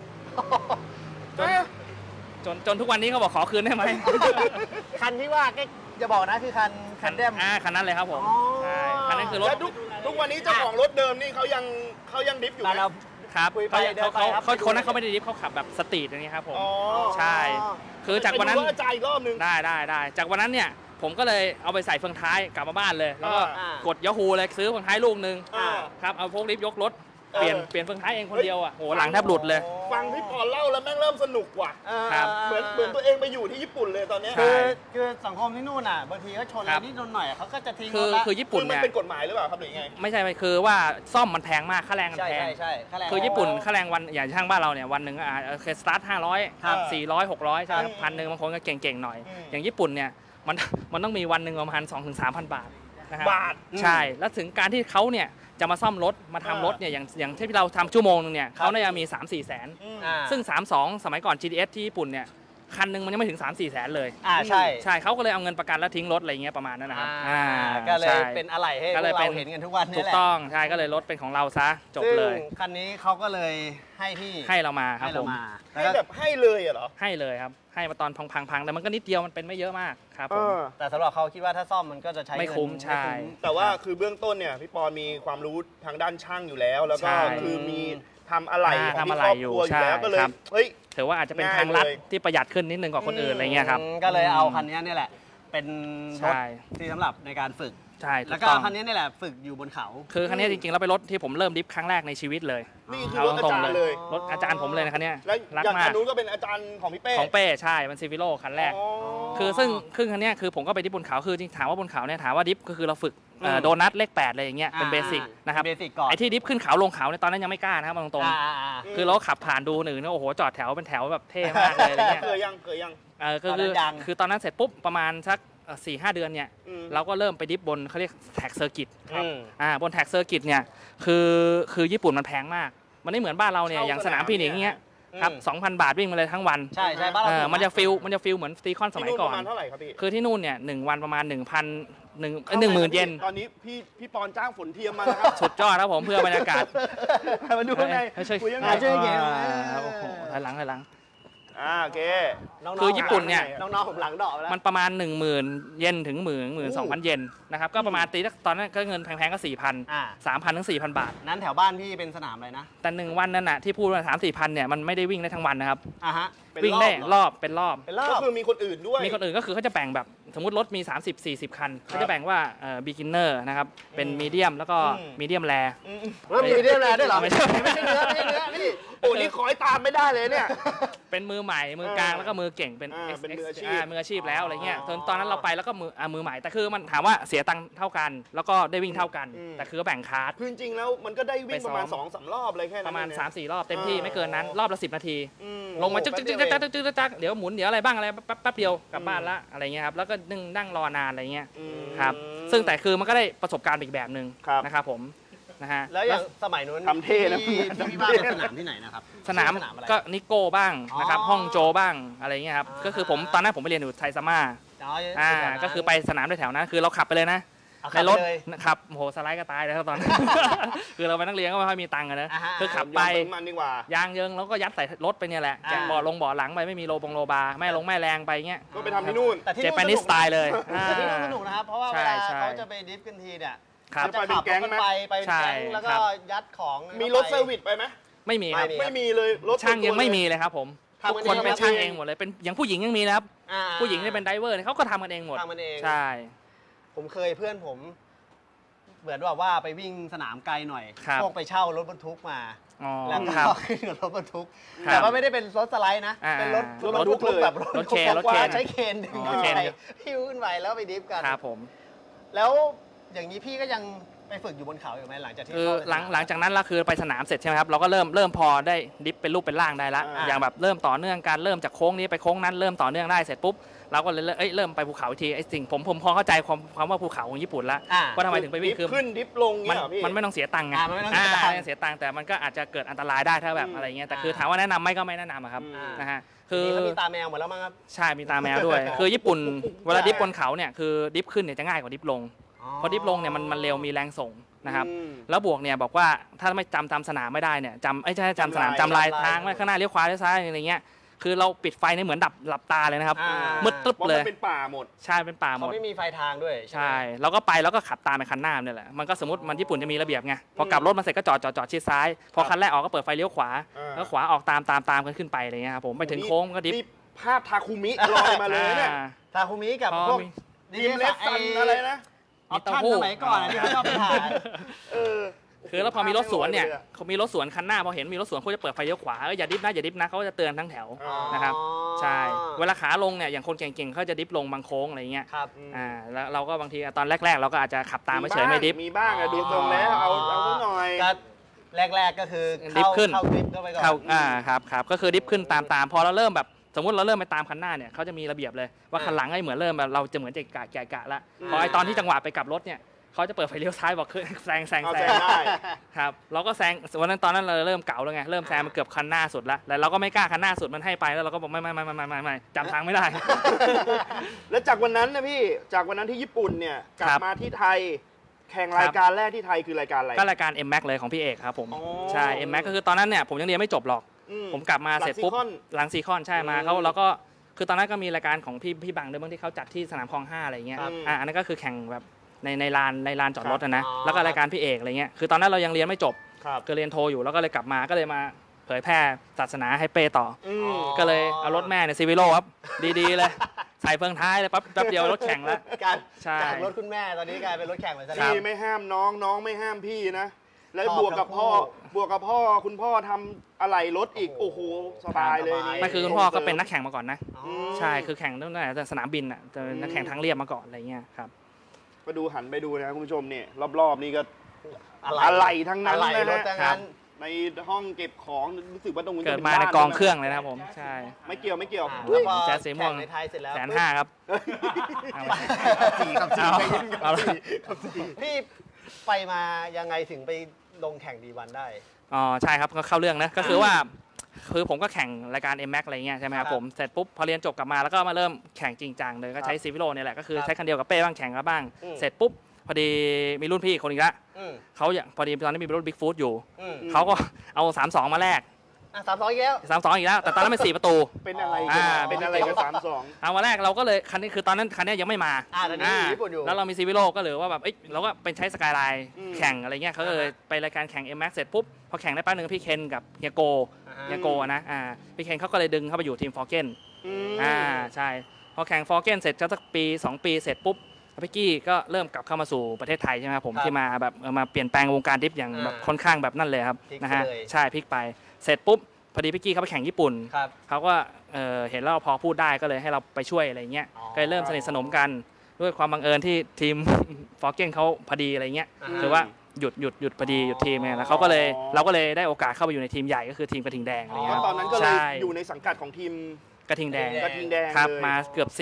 จนทุกวันนี้เขาบอกขอคืนได้ไหมคันที่ว่าก็จะบอกนะคือคันเดมคันนั้นเลยครับผมอ๋อใช่คันนั้นคือรถแล้วทุกวันนี้เจ้าของรถเดิมนี่เขายังดิฟอยู่ไหมเราครับคุยไปเขาเดินไปครับคนนั้นเขาไม่ได้ดิฟเขาขับแบบสตรีทอย่างนี้ครับผมอ๋อใช่คือจากวันนั้นไปดูจ่ายอีกรอบนึงได้จากวันนั้นเนี่ยผมก็เลยเอาไปใส่เฟืองท้ายกลับมาบ้านเลย แล้วก็ กดยาฮูเลยซื้อเฟืองท้ายลูกนึง ครับเอาโฟล์คลิฟต์ยกรถเปลี่ยนเฟืองท้ายเองคนเดียวอ่ะโหหลังแทบหลุดเลยฟังพี่ปอนเล่าแล้วแม่งเริ่มสนุกว่ะครับเหมือนตัวเองไปอยู่ที่ญี่ปุ่นเลยตอนเนี้ยใช่คือสังคมที่นู่นอ่ะบางทีก็ชนคอะรัไรบนิดหน่อยเขาก็จะทิ้งคือรถละคือญี่ปุ่นมันเนี่ยเป็นกฎหมายหรือเปล่าครับหรือไงไม่ใช่คือว่าซ่อมมันแพงมากค่าแรงมันใช่แพงใช่ค่าแรงคือญี่ปุ่นค่าแรงวันอย่างช่างบ้านเราเนี่ยวันหนึ่งเคยสตาร์ท500 ครับ 400 600ใช่ไหมครับ 1,000บางคนก็เก่งๆหน่อยอืมอย่างญี่ปุ่นเนี่ยมันต้องมีวันหนึ่งประมาณ 2-3,000 บาทนะครับบาทใช่แล้วถึงการที่เขาเนี่ยจะมาซ่อมรถมาทำรถเนี่ยอย่างที่เราทำชั่วโมงนึงเนี่ยเขาน่าจะมี 3-4 แสนซึ่ง 32 สมัยก่อน GTS ที่ญี่ปุ่นเนี่ยคันหนึงมันยังไม่ถึง 3-4 แสนเลยใช่ใช่เขาก็เลยเอาเงินประกันแล้วทิ้งรถอะไรเงี้ยประมาณนั้นนะครับก็เลยเป็นอะไรให้เราเห็นกันทุกวันนี่แหละถูกต้องใช่ก็เลยรถเป็นของเราซะจบเลยคันนี้เขาก็เลยให้พี่ให้เรามาครับผมให้แบบให้เลยเหรอให้เลยครับให้มาตอนพังๆแต่มันก็นิดเดียวมันเป็นไม่เยอะมากครับผมแต่สำหรับเขาคิดว่าถ้าซ่อมมันก็จะใช้ไม่คุ้มใช่แต่ว่าคือเบื้องต้นเนี่ยพี่ปอนมีความรู้ทางด้านช่างอยู่แล้วแล้วก็คือมีทำอะไรของที่ครอบครัวอยู่แล้วก็เลยเฮ้ยถือว่าอาจจะเป็นทางลัดที่ประหยัดขึ้นนิดนึงกว่าคนอื่นอะไรเงี้ยครับก็เลยเอาคันนี้นี่แหละเป็นรถที่สำหรับในการฝึกใช่แล้วก็คันนี้นี่แหละฝึกอยู่บนเขาคือคันนี้จริงๆแล้วเป็นรถที่ผมเริ่มดิฟครั้งแรกในชีวิตเลยนี่คือรถอาจารย์เลยรถอาจารย์ผมเลยนะคันนี้แล้วอย่างคันนู้นก็เป็นอาจารย์ของพี่เป้ของเป้ใช่มันซีวิโร่คันแรกคือซึ่งคันนี้คือผมก็ไปดิฟบนเขาคือจริงถามว่าบนเขาเนี่ยถามว่าดิฟก็คือเราฝึกโดนัทเลข8อะไรอย่างเงี้ยเป็นเบสิกนะครับไอ้ที่ดิฟขึ้นเขาลงเขาในตอนนั้นยังไม่กล้านะครับตรงๆคือเราขับผ่านดูหนึ่งเนี่ยโอ้โหจอดแถวเป็นแถวแบบเท่มากเลยอะไรเงี้ยเคยยังคือตอนนั้นเสร็จปุ๊บประมาณสัก4-5 เดือนเนี่ยเราก็เริ่มไปดิฟบนเขาเรียกแท็กเซอร์กิตบนแท็กเซอร์กิตเนี่ยคือญี่ปุ่นมันแพงมากมันไม่เหมือนบ้านเราเนี่ยอย่างสนามพีนิกอย่างเงี้ยครับ 2,000 บาทวิ่งมาเลยทั้งวันใช่บ้านเรามันจะฟิลเหมือนสตีคอนสมัยก่อนประมาณเท่าไหร่ครับพี่คือที่นู่นเนี่ย1 วันประมาณ 10,000 เยนตอนนี้พี่ปอนจ้างฝนเทียมมาแล้วครับสุดยอดครับผมเพื่อบรรยากาศมาดูข้างในคุยยังไงช่วยเก๋โอ้โหถอยหลังโอเคคือญี่ปุ่นเนี่ยน้องๆผมหลังดอกแล้วมันประมาณ 10,000 เยนถึง12,000 เยนนะครับก็ประมาณตีตอนนั้นก็เงินแพงๆก็ 4,000 3,000 ถึง 4,000 บาทนั้นแถวบ้านพี่เป็นสนามอะไรนะแต่1 วันนั่นน่ะที่พูดว่า 3-4,000 เนี่ยมันไม่ได้วิ่งได้ทั้งวันนะครับวิ่งได้เป็นรอบก็คือมีคนอื่นด้วยมีคนอื่นก็คือเขาจะแบ่งแบบสมมติรถมี 30-40 คันเขาจะแบ่งว่าbeginner นะครับเป็นมีเดียมแล้วก็มีเดียมแรแล้วมีมีเดียมแรด้วยเหรอไม่ใช่เนื้อนี่โอ้นี่คอยตามไม่ได้เลยเนี่ยเป็นมือใหม่มือกลางแล้วก็มือเก่งเป็นมืออาชีพแล้วอะไรเงี้ยตอนนั้นเราไปแล้วก็มือใหม่แต่คือมันถามว่าเสียตังค์เท่ากันแล้วก็ได้วิ่งเท่ากันแต่คือแบ่งคลาสคือจริงแล้วมันก็ได้วิ่งประมาณ 2-3 รอบเลยแค่นั้นประมาณ 3-4 รอบเต็มที่ไม่เกินนั้นรอบละ10 นาทีลงมาจึ๊กเดี๋ยวหมุนเดี๋ยวอะไรบ้างอะไรแป๊บเดียวกลับบ้านละอะไรเงี้ยครับแล้วก็นั่งรอนานอะไรเงี้ยครับซึ่งแต่คือมันก็ได้ประสบการณ์อีกแบบนึงนะครับผมนะฮะแล้วอย่างสมัยนู้นทำเท่นะพี่บ้านเป็นสนามที่ไหนนะครับสนามก็นิโก้บ้างนะครับฮ่องโจบ้างอะไรเงี้ยครับก็คือผมตอนนั้นผมไปเรียนอยู่ไทซาม่าก็คือไปสนามแถวนั้นคือเราขับไปเลยนะในรถขับโหสไลด์ก็ตายแล้วตอนนั้นคือเราไปนักเรียนก็ไม่ค่อยมีตังค์นะคือขับไปยางเยิงแล้วก็ยัดใส่รถไปเนี่ยแหละแกะเบาะลงเบาะหลังไปไม่มีโลบาร์ไม่แรงไปเงี้ยก็ไปทำที่นู่นเจแปนิสสไตล์เลยแต่ที่นู่นสนุกนะครับเพราะว่าเวลาเขาจะไปดิฟกันทีเนี่ยจะขับแก๊งไปแก๊งแล้วก็ยัดของมีรถเซอร์วิสไปไหมไม่มีครับไม่มีเลยรถช่างยังไม่มีเลยครับผมทุกคนเป็นช่างเองหมดเลยเป็นอย่างผู้หญิงยังมีนะครับผู้หญิงที่เป็นไดเวอร์เขาก็ทำกันเองหมดใช่ผมเคยเพื่อนผมเหมือนว่าไปวิ่งสนามไกลหน่อยพวกไปเช่ารถบรรทุกมาแล้วก็ขึ้นกับรถบรรทุกแต่ว่าไม่ได้เป็นรถสไลด์นะเป็นรถบรรทุกแบบรถเคนใช้เคนดึงขึ้นไปพิ้วขึ้นไปแล้วไปดิฟกันครับผมแล้วอย่างนี้พี่ก็ยังไปฝึกอยู่บนเขาอยู่ไหมหลังจากที่หลังจากนั้นเราคือไปสนามเสร็จใช่ไหมครับเราก็เริ่มพอได้ดิฟเป็นรูปเป็นร่างได้ละอย่างแบบเริ่มต่อเนื่องการเริ่มจากโค้งนี้ไปโค้งนั้นเริ่มต่อเนื่องได้เสร็จปุ๊บเราก็เลยเริ่มไปภูเขาทีไอ้สิ่งผมพอเข้าใจความว่าภูเขาของญี่ปุ่นแล้วว่าทำไมถึงไปวิ่งคือขึ้นดิฟลงมันไม่ต้องเสียตังค์ไงไม่ต้องเสียตังค์แต่มันก็อาจจะเกิดอันตรายได้ถ้าแบบอะไรเงี้ยแต่คือถามว่าแนะนำไหมก็ไม่แนะนำครับนะฮะคือมีตาแมวหมดแล้วมั้งครับใช่มีตาแมวด้วยคือญี่ปุ่นเวลาดิฟบนเขาเนี่ยคือดิฟขึ้นเนี่ยจะง่ายกว่าดิฟลงพอดิฟลงเนี่ยมันเร็วมีแรงส่งนะครับแล้วบวกเนี่ยบอกว่าถ้าไม่จำสนามไม่ได้เนี่ยจำสนามจำลายทางไว้ข้างหน้าเลี้ยวขวาเลี้ยวซ้ายอะไรเงี้ยคือเราปิดไฟเนี่ยเหมือนหลับตาเลยนะครับมืดตึ๊บเลยเป็นป่าหมดใช่เป็นป่าหมดเขาไม่มีไฟทางด้วยใช่เราก็ไปแล้วก็ขับตามไปคันหน้าเนี่ยแหละมันก็สมมติมันญี่ปุ่นจะมีระเบียบไงพอกลับรถมาเสร็จก็จอดชิดซ้ายพอคันแรกออกก็เปิดไฟเลี้ยวขวาแล้วขวาออกตามกันขึ้นไปอะไรเงี้ยครับผมไปถึงโค้งก็ดิฟภาพทาคุมิลอยมาเลยเนี่ยทาคุมิกับพวกดิมเลสซันอะไรนะออปชั่นสมัยก่อนที่เขาชอบไปถ่ายคือแล้วพอมีรถสวนเนี่ยเขามีรถสวนคันหน้าพอเห็นมีรถสวนเขาจะเปิดไฟเลี้ยวขวาอย่าดิฟนะเขาจะเตือนทั้งแถวนะครับใช่เวลาขาลงเนี่ยอย่างคนเก่งๆเขาจะดิฟลงบางโค้งอะไรเงี้ยแล้วเราก็บางทีตอนแรกๆเราก็อาจจะขับตามเฉยไม่ดิฟมีบ้างอะดูตรงแล้วเอาหน่อยแรกก็คือดิฟขึ้นเข้าดิฟไปก่อนครับก็คือดิฟขึ้นตามพอเราเริ่มแบบสมมติเราเริ่มไปตามคันหน้าเนี่ยเขาจะมีระเบียบเลยว่าคันหลังให้เหมือนเริ่มแบบเราจะเหมือนจะกะละพอไอตอนที่จังหวะไปกลับรถเนี่ยเขาจะเปิดไฟเลี้ยวซ้ายบอกคือแซงเอาแซงได้ครับเราก็แซงวันนั้นตอนนั้นเราเริ่มเก่าแล้วไงเริ่มแซงมันเกือบคันหน้าสุดแล้วแล้วเราก็ไม่กล้าคันหน้าสุดมันให้ไปแล้วเราก็บอกไม่จำทางไม่ได้แล้วจากวันนั้นนะพี่จากวันนั้นที่ญี่ปุ่นเนี่ยกลับมาที่ไทยแข่งรายการแรกที่ไทยคือรายการอะไรก็รายการ M Max เลยของพี่เอกครับผมใช่ M Max ก็คือตอนนั้นเนี่ยผมยังเรียนไม่จบหรอกผมกลับมาเสร็จปุ๊บหลังซีคอนใช่มาเขาเราก็คือตอนนั้นก็มีรายการของพี่บังด้วยบางที่เขาจัดที่สนามคลอง5อะไรเงี้ยอันนั้นก็คือแข่งแบบในลานจอดรถนะแล้วก็รายการพี่เอกอะไรเงี้ยคือตอนนั้นเรายังเรียนไม่จบก็เรียนโทอยู่แล้วก็เลยกลับมาก็เลยมาเผยแพร่ศาสนาให้เป้ต่อก็เลยเอารถแม่เนี่ยซีวิโร่ครับดีๆเลยใส่เฟืองท้ายเลยปั๊บแป๊บเดียวรถแข่งแล้วจากรถคุณแม่ตอนนี้กลายเป็นรถแข่งไปซะแล้วพี่ไม่ห้ามน้องไม่ห้ามพี่นะแล้วบวกกับพ่อคุณพ่อทำอะไรรถอีกโอ้โหสบายเลยนี่ไม่คือคุณพ่อก็เป็นนักแข่งมาก่อนนะใช่คือแข่งตั้งแต่สนามบินอ่ะเป็นนักแข่งทางเรียบมาก่อนอะไรเงี้ยครับมาดูหันไปดูนะคุณผู้ชมเนี่ยรอบๆนี่ก็อะไรทั้งนั้นนะฮะในห้องเก็บของรู้สึกว่าตรงนี้เกิดมาในกองเครื่องเลยนะครับผมใช่ไม่เกี่ยวแจ๊สสีม่วงในไทยเสร็จแล้ว 150,000ครับพี่ไปมายังไงถึงไปลงแข่งD1ได้อ๋อใช่ครับก็เข้าเรื่องนะก็คือว่าคือผมก็แข่งรายการ M Max อะไรเงี้ยใช่ไหมครับผมเสร็จปุ๊บพอเรียนจบกลับมาแล้วก็มาเริ่มแข่งจริงจังเลยก็ใช้ซีวิโร่เนี่ยแหละก็คือใช้คันเดียวกับเป้บ้างแข่งกันบ้างเสร็จปุ๊บพอดีมีรุ่นพี่คนอีกละเขาพอดีตอนนั้นมีรถบิ๊กฟูดอยู่เขาก็เอา32มาแลก 32อีกแล้ว 32อีกแล้วแต่ตอนนั้นเป็น4ประตูเป็นอะไรกับ32 เอามาแรกเราก็เลยคันนี้คือตอนนั้นคันนี้ยังไม่มาแล้วเรามีซีวิโร่ก็เลยว่าแบบเราก็เป็นใช้สกายไลน์แข่งอะไรเงี้ยเขาเลยไปรายการแข่ง M Max เสร็จปุ๊บพอแข่งได้แป๊บนึงพี่เคนกับเฮียโกนะพี่เคนเขาก็เลยดึงเข้าไปอยู่ทีมฟอร์เกนใช่พอแข่งฟอร์เกนเสร็จสักปี2 ปีเสร็จปุ๊บพี่กี้ก็เริ่มกลับเข้ามาสู่ประเทศไทยใช่ไหมครับผมที่มาแบบมาเปลี่ยนแปลงวงการดริฟต์อย่างแบบค่อนข้างแบบนั่นเลยครับนะฮะใช่พลิกไปเสร็จปุ๊บพอดีพี่กี้เขาไปแข่งญี่ปุ่นเขาก็เห็นเราพอพูดได้ก็เลยให้เราไปช่วยอะไรเงี้ยก็เลยเริ่มสนิทสนมกันด้วยความบังเอิญที่ทีมฟอร์เกนเขาพอดีอะไรเงี้ยคือว่าหยุดพอดีหยุดทีมเนี่ยแล้วเราก็เลยได้โอกาสเข้าไปอยู่ในทีมใหญ่ก็คือทีมกระทิงแดงอะไรเงี้ยตอนนั้นก็เลยอยู่ในสังกัดของทีมกระทิงแดงครับมาเกือบ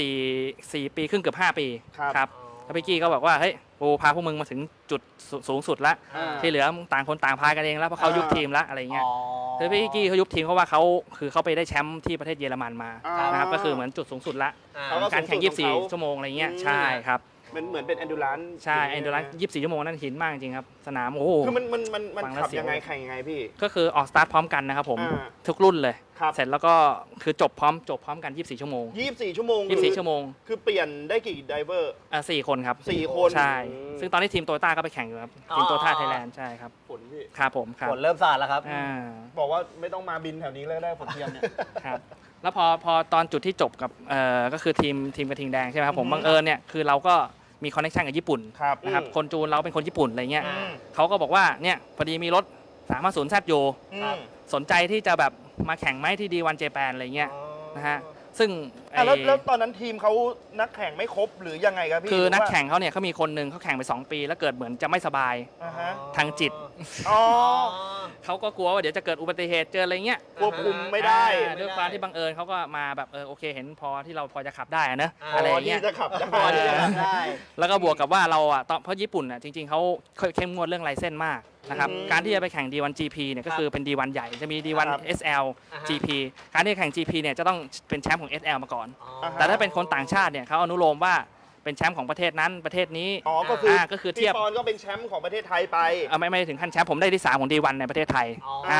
4 ปีครึ่งเกือบ5 ปีครับแล้วพี่กี้ก็บอกว่าเฮ้ยกูพาพวกมึงมาถึงจุดสูงสุดแล้วที่เหลือต่างคนต่างพากันเองแล้วเพราะเขายุบทีมแล้วอะไรเงี้ยคือพี่กี้เขายุบทีมเพราะว่าเขาไปได้แชมป์ที่ประเทศเยอรมันมานะครับก็คือเหมือนจุดสูงสุดละการแข่ง24 ชั่วโมงอะไรเงี้ยใช่ครับเหมือนเป็น endurance ใช่ endurance 24 ชั่วโมงนั่นหินมากจริงครับสนามโอ้โหคือมันขับยังไงแข่งยังไงพี่ก็คือออกสตาร์ทพร้อมกันนะครับผมทุกรุ่นเลยเสร็จแล้วก็คือจบพร้อมกัน24 ชั่วโมง 24 ชั่วโมง 24 ชั่วโมงคือเปลี่ยนได้กี่ไดเวอร์ 4 คนครับ 4 คนใช่ซึ่งตอนนี้ทีมโตโยต้าก็ไปแข่งอยู่ครับทีมโตโยต้าไทยแลนด์ใช่ครับฝนพี่ครับผมครับฝนเริ่มสาดแล้วครับบอกว่าไม่ต้องมาบินแถวนี้แล้วได้ฝนเทียมเนี่ยครับแล้วพอตอนจุดที่จบกับก็คือทีมกระทิงแดงใช่ไหมครับผมบังเอิญเนี่ยคือเราก็มีคอนเนคชั่นกับญี่ปุ่นนะครับคนจูนเราเป็นคนญี่ปุ่นอะไรเงี้ยเขาก็บอกว่าเนี่ยพอดีมีรถ350Zอยู่สนใจที่จะแบบมาแข่งไหมที่D1 เจแปนอะไรเงี้ยนะฮะซึ่งแล้วตอนนั้นทีมเขานักแข่งไม่ครบหรือยังไงครับพี่คือนักแข่งเขาเนี่ยเขามีคนหนึ่งเขาแข่งไป2 ปีแล้วเกิดเหมือนจะไม่สบายทางจิตเขาก็กลัวว่าเดี๋ยวจะเกิดอุบัติเหตุเจออะไรเงี้ยควบคุมไม่ได้ด้วยความที่บังเอิญเขาก็มาแบบโอเคเห็นพอที่เราพอจะขับได้นะอะไรเงี้ยจะขับได้แล้วก็บวกกับว่าเราอ่ะเพราะญี่ปุ่นอ่ะจริงๆเขาเข้มงวดเรื่องไลเซนส์มากนะครับการที่จะไปแข่ง D1 GP เนี่ยก็คือเป็น D1 ใหญ่จะมี D1 SL GP การที่แข่ง GP เนี่ยจะต้องเป็นแชมป์ของ SL มาก่อนแต่ถ้าเป็นคนต่างชาติเนี่ยเขาอนุโลมว่าเป็นแชมป์ของประเทศนั้นประเทศนี้ก็คือเทียบปอนก็เป็นแชมป์ของประเทศไทยไปไม่ถึงขั้นแชมป์ผมได้ที่3ของ D1 ในประเทศไทย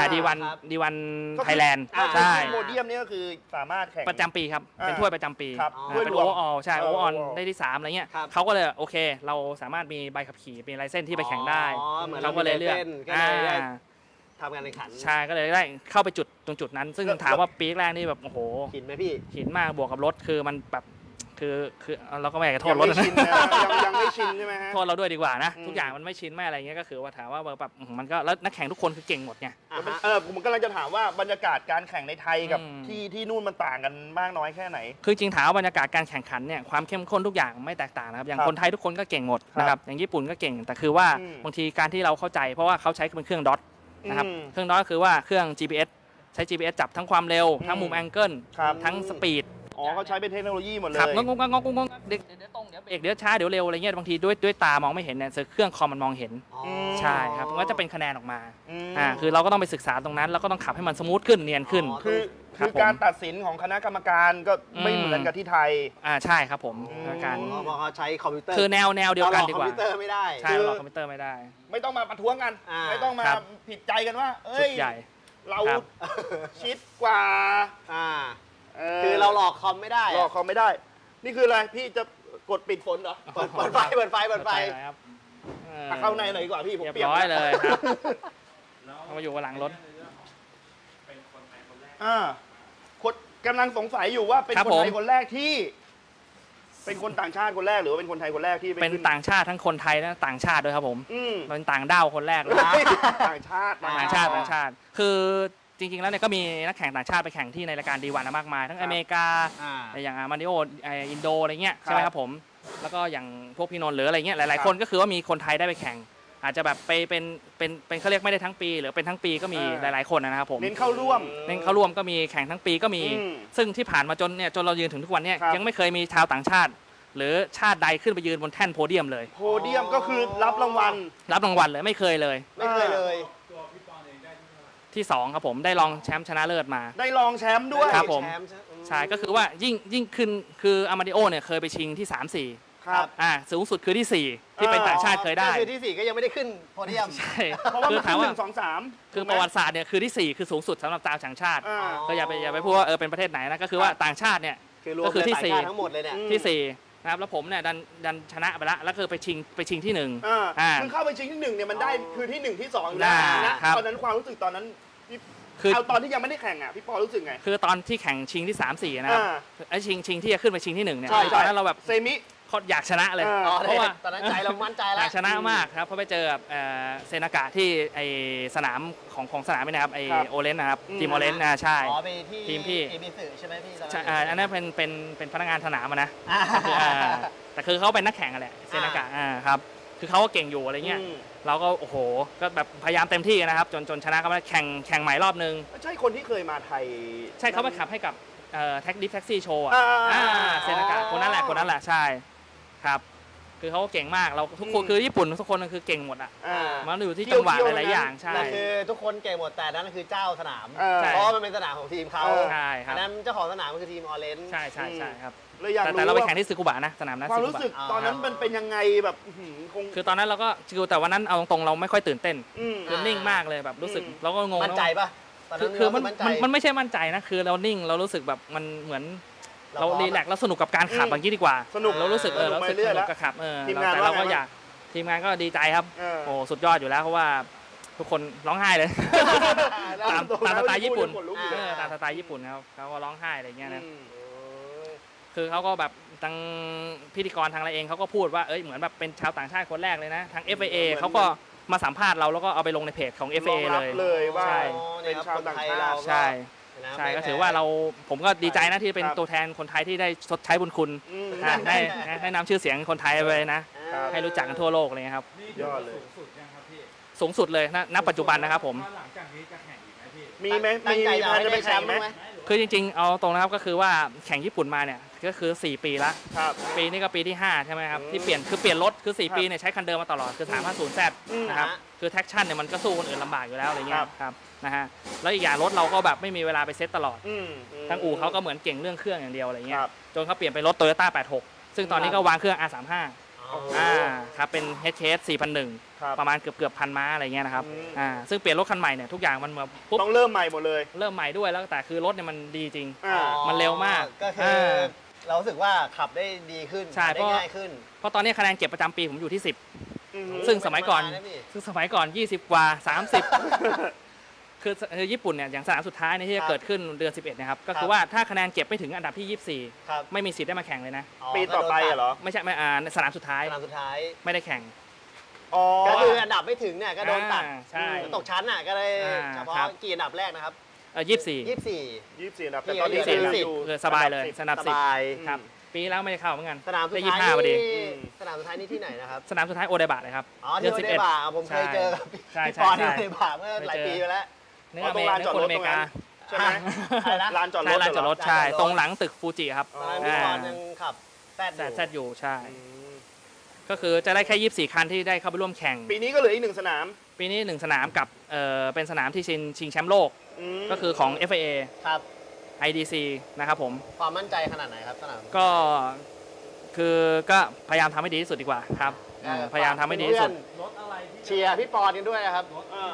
D1 ไทยแลนด์ใช่โพเดียมนี่ก็คือสามารถแข่งประจำปีครับเป็นถ้วยประจำปีเป็นโอเวอร์ออลใช่โอเวอร์ออลได้ที่3อะไรเงี้ยเขาก็เลยโอเคเราสามารถมีใบขับขี่มีไลเซนส์ที่ไปแข่งได้เขาก็เลยเลือกทำงานในขันใช่ก็เลยได้เข้าไปจุดตรงจุดนั้นซึ่งถามว่าปีแรกนี่แบบโอ้โหหินไหมพี่หินมากบวกกับรถคือมันแบบคือเราก็ไม่อยากจะโทษรถนะยังไม่ชินใช่ไหมฮะโทษเราด้วยดีกว่านะทุกอย่างมันไม่ชินไม่อะไรเงี้ยก็คือว่าถามว่าแบบมันก็แล้วนักแข่งทุกคนคือเก่งหมดไงผมกำลังจะถามว่าบรรยากาศการแข่งในไทยกับที่นู่นมันต่างกันมากน้อยแค่ไหนคือจริงถามว่าบรรยากาศการแข่งขันเนี่ยความเข้มข้นทุกอย่างไม่แตกต่างนะครับอย่างคนไทยทุกคนก็เก่งหมดนะครับอย่างญี่ปุ่นก็เก่งแต่คือว่าบางทีการที่เราเข้าใจเพราะว่าเขาใช้เป็นเครื่องดอทนะครับเครื่องดอทก็คือว่าเครื่อง GPS ใช้ GPS จับทั้งความเร็วทั้งมุมแองเกิลทั้งสปีดเขาใช้เป็นเทคโนโลยีหมดเลยครับงงเดี๋ยวตรงเดี๋ยวเบรกเดี๋ยวช้าเดี๋ยวเร็วอะไรเงี้ยบางทีด้วยตามองไม่เห็นเนี่ยเครื่องคอมมันมองเห็น ใช่ครับมันก็จะเป็นคะแนนออกมาคือเราก็ต้องไปศึกษาตรงนั้นแล้วก็ต้องขับให้มันสมูทขึ้นเนียนขึ้นคือการตัดสินของคณะกรรมการก็ไม่เหมือนกับที่ไทยใช่ครับผมการเขาใช้คอมพิวเตอร์คือแนวเดียวกันดีกว่าคอมพิวเตอร์ไม่ได้ใช่เราคอมพิวเตอร์ไม่ได้ไม่ต้องมาประท้วงกันไม่ต้องมาผิดใจกันว่าเอ้ยเราชิดกว่าคือเราหลอกคอมไม่ได้หลอกคอมไม่ได้นี่คืออะไรพี่จะกดปิดฝนเหรอเปิดไฟครับเข้าในหน่อยดีกว่าพี่ผมเรียบร้อยเลยครับเขามาอยู่กับหลังรถเป็นคนไทยคนแรกคนกำลังสงสัยอยู่ว่าเป็นคนไทยคนแรกที่เป็นคนต่างชาติคนแรกหรือว่าเป็นคนไทยคนแรกที่เป็นต่างชาติทั้งคนไทยและต่างชาติด้วยครับผมเป็นต่างด้าวคนแรกเลยต่างชาติคือจริงๆแล้วเนี่ยก็มีนักแข่งต่างชาติไปแข่งที่ในรายการดีวันมากมายทั้งอเมริกาอย่างมาริโออินโดอะไรเงี้ยใช่ไหมครับผมแล้วก็อย่างพวกพี่นนท์หรืออะไรเงี้ยหลายๆคนก็คือว่ามีคนไทยได้ไปแข่งอาจจะแบบไปเป็นเขาเรียกไม่ได้ทั้งปีหรือเป็นทั้งปีก็มีหลายๆคนนะครับผมเน้นเข้าร่วมก็มีแข่งทั้งปีก็มีซึ่งที่ผ่านมาจนเรายืนถึงทุกวันเนี่ยยังไม่เคยมีชาวต่างชาติหรือชาติใดขึ้นไปยืนบนแท่นโพเดียมเลยโพเดียมก็คือรับรางวัลเลยไม่เคยเลยที่2ครับผมได้รองแชมป์ชนะเลิศมาได้รองแชมป์ด้วยครับผมใช่ก็คือว่ายิ่งขึ้นคืออามาดิโอเนี่ยเคยไปชิงที่3-4 ครับสูงสุดคือที่4ที่เป็นต่างชาติเคยได้คือที่4ก็ยังไม่ได้ขึ้นโพเดียมใช่เพราะว่ามันขึ้น1 2 3 คือประวัติศาสตร์เนี่ยคือที่4คือสูงสุดสำหรับชาวต่างชาติก็อย่าไปพูดว่าเป็นประเทศไหนนะก็คือว่าต่างชาติเนี่ยก็คือที่4ทั้งหมดเลยเนี่ยที่4นะครับแล้วผมเนี่ยดันชนะไปแล้วคือไปชิงที่1 คือเข้าไปชิงที่1เนี่ยมันได้คือที่1ที่2อยู่แล้วนะตอนนั้นความรู้สึกตอนนั้นคือเอาตอนที่ยังไม่ได้แข่งอ่ะพี่ปอรู้สึกไงคือตอนที่แข่งชิงที่3-4นะครับไอ้ชิงที่จะขึ้นไปชิงที่1เนี่ยตอนนั้นเราแบบเซมิอยากชนะเลยเพราะว่าตอนนั้นใจเรามั่นใจแล้วอยากชนะมากครับเพราะไปเจอกับเซนากะที่ไอสนามของสนามนี่นะครับไอโอเรนนะครับทีมโอเรนใช่ทีมพี่เอบิสึใช่ไหมพี่ใช่อันนั้นเป็นพนักงานสนามนะแต่คือเขาเป็นนักแข่งแหละเซนากะครับคือเขาก็เก่งอยู่อะไรเงี้ยเราก็โอ้โหก็แบบพยายามเต็มที่นะครับจนชนะเขามาแข่งใหม่รอบนึงใช่คนที่เคยมาไทยใช่เขาไปขับให้กับแท็กซี่โชว์เซนากะคนนั้นแหละใช่ครับคือเขาเก่งมากเราทุกคนคือญี่ปุ่นทุกคนคือเก่งหมดมันอยู่ที่จังหวะหลายๆอย่างใช่คือทุกคนเก่งหมดแต่นั่นคือเจ้าสนามเพราะมันเป็นสนามของทีมเขาใช่ครับนั้นเจ้าของสนามคือทีมออเรนจ์ใช่ครับแต่เราไปแข่งที่ซึกุบะนะสนามนั้นความรู้สึกตอนนั้นมันเป็นยังไงแบบคือตอนนั้นเราก็แต่วันนั้นเอาตรงๆเราไม่ค่อยตื่นเต้นคือนิ่งมากเลยแบบรู้สึกเราก็งงมั่นใจปะคือมันไม่ใช่มั่นใจนะคือเรานิ่งเรารู้สึกแบบมันเหมือนเรารีแลกซ์เราสนุกกับการขับอย่างนี้ดีกว่าสนุกเรารู้สึกเราสนุกกับขับแต่เราก็อยากทีมงานก็ดีใจครับโอ้สุดยอดอยู่แล้วเพราะว่าทุกคนร้องไห้เลยตามสไตล์ญี่ปุ่นตามสไตล์ญี่ปุ่นเขาก็ร้องไห้อะไรเงี้ยนะคือเขาก็แบบทางพิธีกรทางอะไรเองเขาก็พูดว่าเหมือนแบบเป็นชาวต่างชาติคนแรกเลยนะทาง FIA เขาก็มาสัมภาษณ์เราแล้วก็เอาไปลงในเพจของ FIA เลยว่าเป็นชาวต่างชาติใช่ก็ถือว่าผมก็ดีใจนะที่เป็นตัวแทนคนไทยที่ได้ชดใช้บุญคุณได้นำชื่อเสียงคนไทยไปนะให้รู้จักกันทั่วโลกเลยครับยอดเลยสูงสุดเลยณปัจจุบันนะครับผมหลังจากนี้จะแข่งอีกไหมพี่มีไหมจะไปแข่งไหมคือจริงๆเอาตรงนะครับก็คือว่าแข่งญี่ปุ่นมาเนี่ยก็คือ4ปีละปีนี้ก็ปีที่5ใช่ไหมครับที่เปลี่ยนรถคือ4ปีเนี่ยใช้คันเดิมมาตลอดคือ 350Z นะครับคือแท็กชั่นเนี่ยมันก็สู้คนอื่นลำบากอยู่แล้วอะไรเงี้ยครับนะฮะแล้วอีกอย่างรถเราก็แบบไม่มีเวลาไปเซ็ตตลอดทั้งอู่เขาก็เหมือนเก่งเรื่องเครื่องอย่างเดียวอะไรเงี้ยจนเขาเปลี่ยนไปรถ Toyota 86ซึ่งตอนนี้ก็วางเครื่อง R35ครับเป็น HKS 4001ประมาณเกือบ1,000 ม้าอะไรเงี้ยนะครับซึ่งเปลี่ยนรถคันใหม่เนี่ยทุกอย่างมันมาปุ๊บต้องเริ่มใหม่หมดเลยเริ่มใหม่ด้วยแล้วแต่คือรถเนี่ยมันดีจริงมันเร็วมากก็คือเรารู้สึกว่าขับได้ดีขึ้นได้ง่ายขึ้นเพราะตอนนี้คะแนนเก็บประจำปีผมอยู่ที่10ซึ่งสมัยก่อน20กว่า30คือญี่ปุ่นเนี่ยอย่างสนามสุดท้ายที่จะเกิดขึ้นเดือน11นะครับก็คือว่าถ้าคะแนนเก็บไม่ถึงอันดับที่24ไม่มีสิทธิ์ได้มาแข่งเลยนะปีต่อไปเหรอไม่ใช่สนามสุดท้ายไม่ได้แข่งก็คืออันดับไม่ถึงเนี่ยก็โดนตัดตกชั้นก็เลยเฉพาะกี่อันดับแรกนะครับ 24อันดับแต่ตอนนี้สบายเลยสนาม10ครับปีแล้วไม่ได้เข้าเหมือนกันสนามสุดท้ายนี่ที่ไหนนะครับสนามสุดท้ายโอเดบะเลยครับที่โอเดบะผมเคยเจอกับพี่ปอนที่โอเดบะเมื่อหลายปีไปแล้วตรงลานจอดรถอเมริกาใช่ไหมลานจอดรถใช่ตรงหลังตึกฟูจิครับพี่ปอนยังขับแซดอยู่ใช่ก็คือจะได้แค่24คันที่ได้เข้าไปร่วมแข่งปีนี้ก็เหลืออีก1 สนามปีนี้1 สนามกับเป็นสนามที่ชิงแชมป์โลกก็คือของ FIA ครับ IDC นะครับผมความมั่นใจขนาดไหนครับสนามก็พยายามทำให้ดีที่สุดดีกว่าครับพยายามทำให้ดีที่สุดเชียร์พี่ปอนกันด้วยนะครับ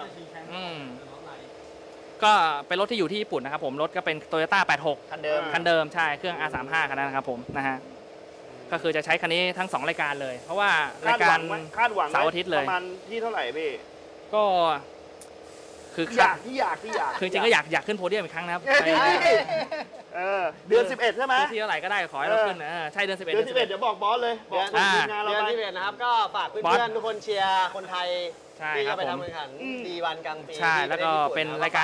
ก็เป็นรถที่อยู่ที่ญี่ปุ่นนะครับผมรถก็เป็น Toyota 86 คันเดิมใช่เครื่อง R35 คันนั้นนะครับผมนะฮะก็คือจะใช้คันนี้ทั้ง2รายการเลยเพราะว่ารายการเสาร์อาทิตย์เลยประมาณที่เท่าไหร่พี่ก็คืออยากคือจริงก็อยากขึ้นโพเดียมอีกครั้งนะครับเดือน11ใช่ไหมที่เท่าไหร่ก็ได้ขอให้เราขึ้นใช่เดือน11เดี๋ยวบอกบอสเลยบอกทีมงานเราไปเดือน11นะครับก็ฝากเพื่อนๆทุกคนเชียร์คนไทยที่จะไปทำการแข่งขันดีวันกลางปีใช่แล้วก็เป็นรายการ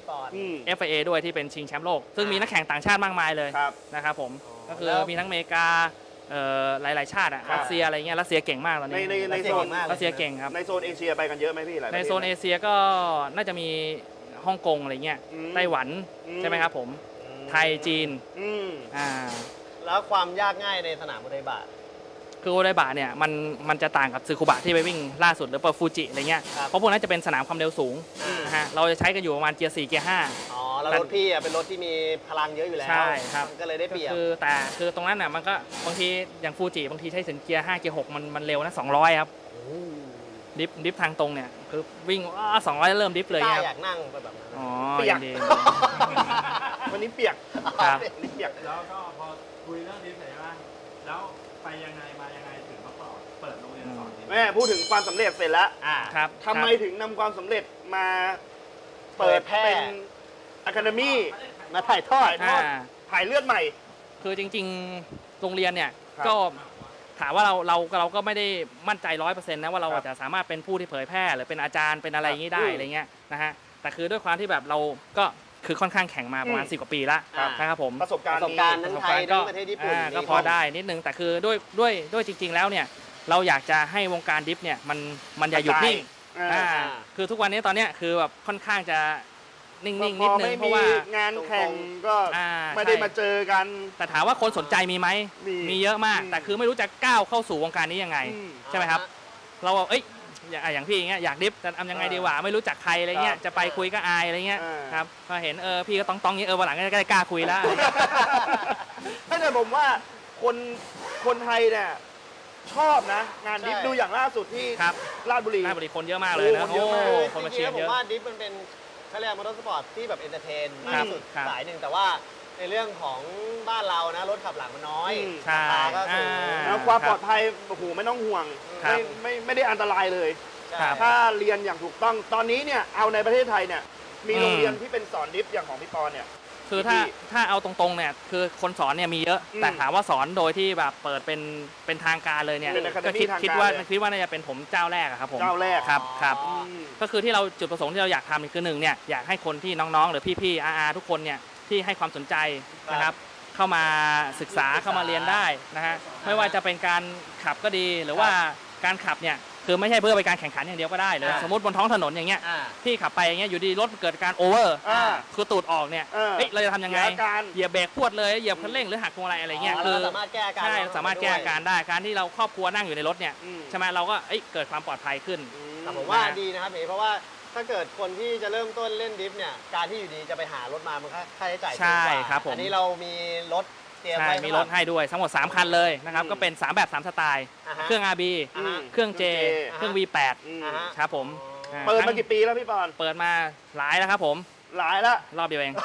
FIA ด้วยที่เป็นชิงแชมป์โลกซึ่งมีนักแข่งต่างชาติมากมายเลยนะครับผมก็คือมีทั้งอเมริกาหลายๆชาติรัสเซียอะไรเงี้ยรัสเซียเก่งมากตอนนี้ในโซนรัสเซียเก่งครับในโซนเอเชียไปกันเยอะไหมพี่ในโซนเอเชียก็น่าจะมีฮ่องกงอะไรเงี้ยไต้หวันใช่ไหมครับผมไทยจีนแล้วความยากง่ายในสนามอุดัยบะคืออุดัยบะเนี่ยมันจะต่างกับซึคุบะที่ไปวิ่งล่าสุดหรือเปล่าฟูจิอะไรเงี้ยเพราะพวกนั้นจะเป็นสนามความเร็วสูงนะฮะเราจะใช้กันอยู่ประมาณเกียร์4เกียร์5 แล้วรถพี่เป็นรถที่มีพลังเยอะอยู่แล้วใช่ครับก็เลยได้เปรียบคือตรงนั้นน่ะมันก็บางทีอย่างฟูจิบางทีใช้ถึงเกียร์5เกียร์6มันเร็วนะ200ครับดิฟทางตรงเนี่ยคือวิ่ง200เริ่มดิฟเลยครับอยากนั่งไปแบบนั้นเปียกวันนี้เปียกครับแล้วก็พอคุยเรื่องดิฟเสร็จแล้วแล้วไปยังไงมายังไงถึงมาเปิดโรงเรียนสอนแม่พูดถึงความสำเร็จเสร็จแล้วครับทำไมถึงนำความสำเร็จมาเปิดเป็นอะคาเดมี่มาถ่ายทอดถ่ายเลือดใหม่คือจริงๆโรงเรียนเนี่ยก็ถามว่าเราก็ไม่ได้มั่นใจ 100% นะว่าเราจะสามารถเป็นผู้ที่เผยแพร่หรือเป็นอาจารย์เป็นอะไรอย่างนี้ได้อะไรเงี้ยนะฮะแต่คือด้วยความที่แบบเราก็คือค่อนข้างแข่งมาประมาณ10 กว่าปีแล้วนะครับผมประสบการณ์ทั้งไทยทั้งประเทศญี่ปุ่นก็พอได้นิดนึงแต่คือด้วยจริงๆแล้วเนี่ยเราอยากจะให้วงการดิฟเนี่ยมันอย่าหยุดนิ่งคือทุกวันนี้ตอนเนี้ยคือแบบค่อนข้างจะนิ่งๆนิดนึงเพราะว่างานแข่งก็ไม่ได้มาเจอกันแต่ถามว่าคนสนใจมีไหมมีเยอะมากแต่คือไม่รู้จะก้าวเข้าสู่วงการนี้ยังไงใช่ไหมครับเราอย่างพี่อย่างเงี้ยอยากดิฟแต่ทำยังไงดีวะไม่รู้จักใครอะไรเงี้ยจะไปคุยก็อายอะไรเงี้ยครับพอเห็นพี่ก็ต้องเงี้ยวันหลังก็ได้กล้าคุยแล้วแต่ผมว่าคนไทยเนี่ยชอบนะงานดิฟดูอย่างล่าสุดที่ราชบุรีคนเยอะมากเลยนะคนมาเชียร์เยอะผมว่าดิฟมันเป็นเขาเรียกมอเตอร์สปอร์ตที่แบบเอนเตอร์เทนมากที่สุดสายหนึ่งแต่ว่าในเรื่องของบ้านเรานะรถขับหลังมันน้อยราคาก็สูงแล้วความปลอดภัยโอ้โหไม่ต้องห่วงไม่ได้อันตรายเลยถ้าเรียนอย่างถูกต้องตอนนี้เนี่ยเอาในประเทศไทยเนี่ยมีโรงเรียนที่เป็นสอนดิฟอย่างของพี่ปอเนี่ยคือถ้าเอาตรงๆเนี่ยคือคนสอนเนี่ยมีเยอะแต่ถามว่าสอนโดยที่แบบเปิดเป็นทางการเลยเนี่ยก็คิดว่าน่าจะเป็นผมเจ้าแรกครับผมเจ้าแรกครับก็คือที่เราจุดประสงค์ที่เราอยากทำคือ1เนี่ยอยากให้คนที่น้องๆหรือพี่ๆอาทุกคนเนี่ยที่ให้ความสนใจนะครับเข้ามาศึกษาเข้ามาเรียนได้นะฮะไม่ว่าจะเป็นการขับก็ดีหรือว่าการขับเนี่ยคือไม่ใช่เพื่อไปการแข่งขันอย่างเดียวก็ได้เลยสมมติบนท้องถนนอย่างเงี้ยพี่ขับไปอย่างเงี้ยอยู่ดีรถเกิดการโอเวอร์คือตูดออกเนี่ยเราจะทำยังไงเหยียบเบรกพวดเลยเหยียบคันเร่งหรือหักพวงมาลัยอะไรเงี้ยคือสามารถแก้อาการใช่สามารถแก้อาการได้การที่เราครอบครัวนั่งอยู่ในรถเนี่ยใช่ไหมเราก็เกิดความปลอดภัยขึ้นแต่ผมว่าดีนะครับเพราะว่าถ้าเกิดคนที่จะเริ่มต้นเล่นดิฟเนี่ยการที่อยู่ดีจะไปหารถมามันค่าใช้จ่ายสูงกว่าใช่ครับผมอันนี้เรามีรถมีรถให้ด้วยทั้งหมด3คันเลยนะครับก็เป็น3แบบ3สไตล์เครื่อง RB เครื่อง J เครื่อง V8 ครับผมเปิดมากี่ปีแล้วพี่ปอนเปิดมาหลายแล้วครับผมหลายแล้วรอบเดียวเอง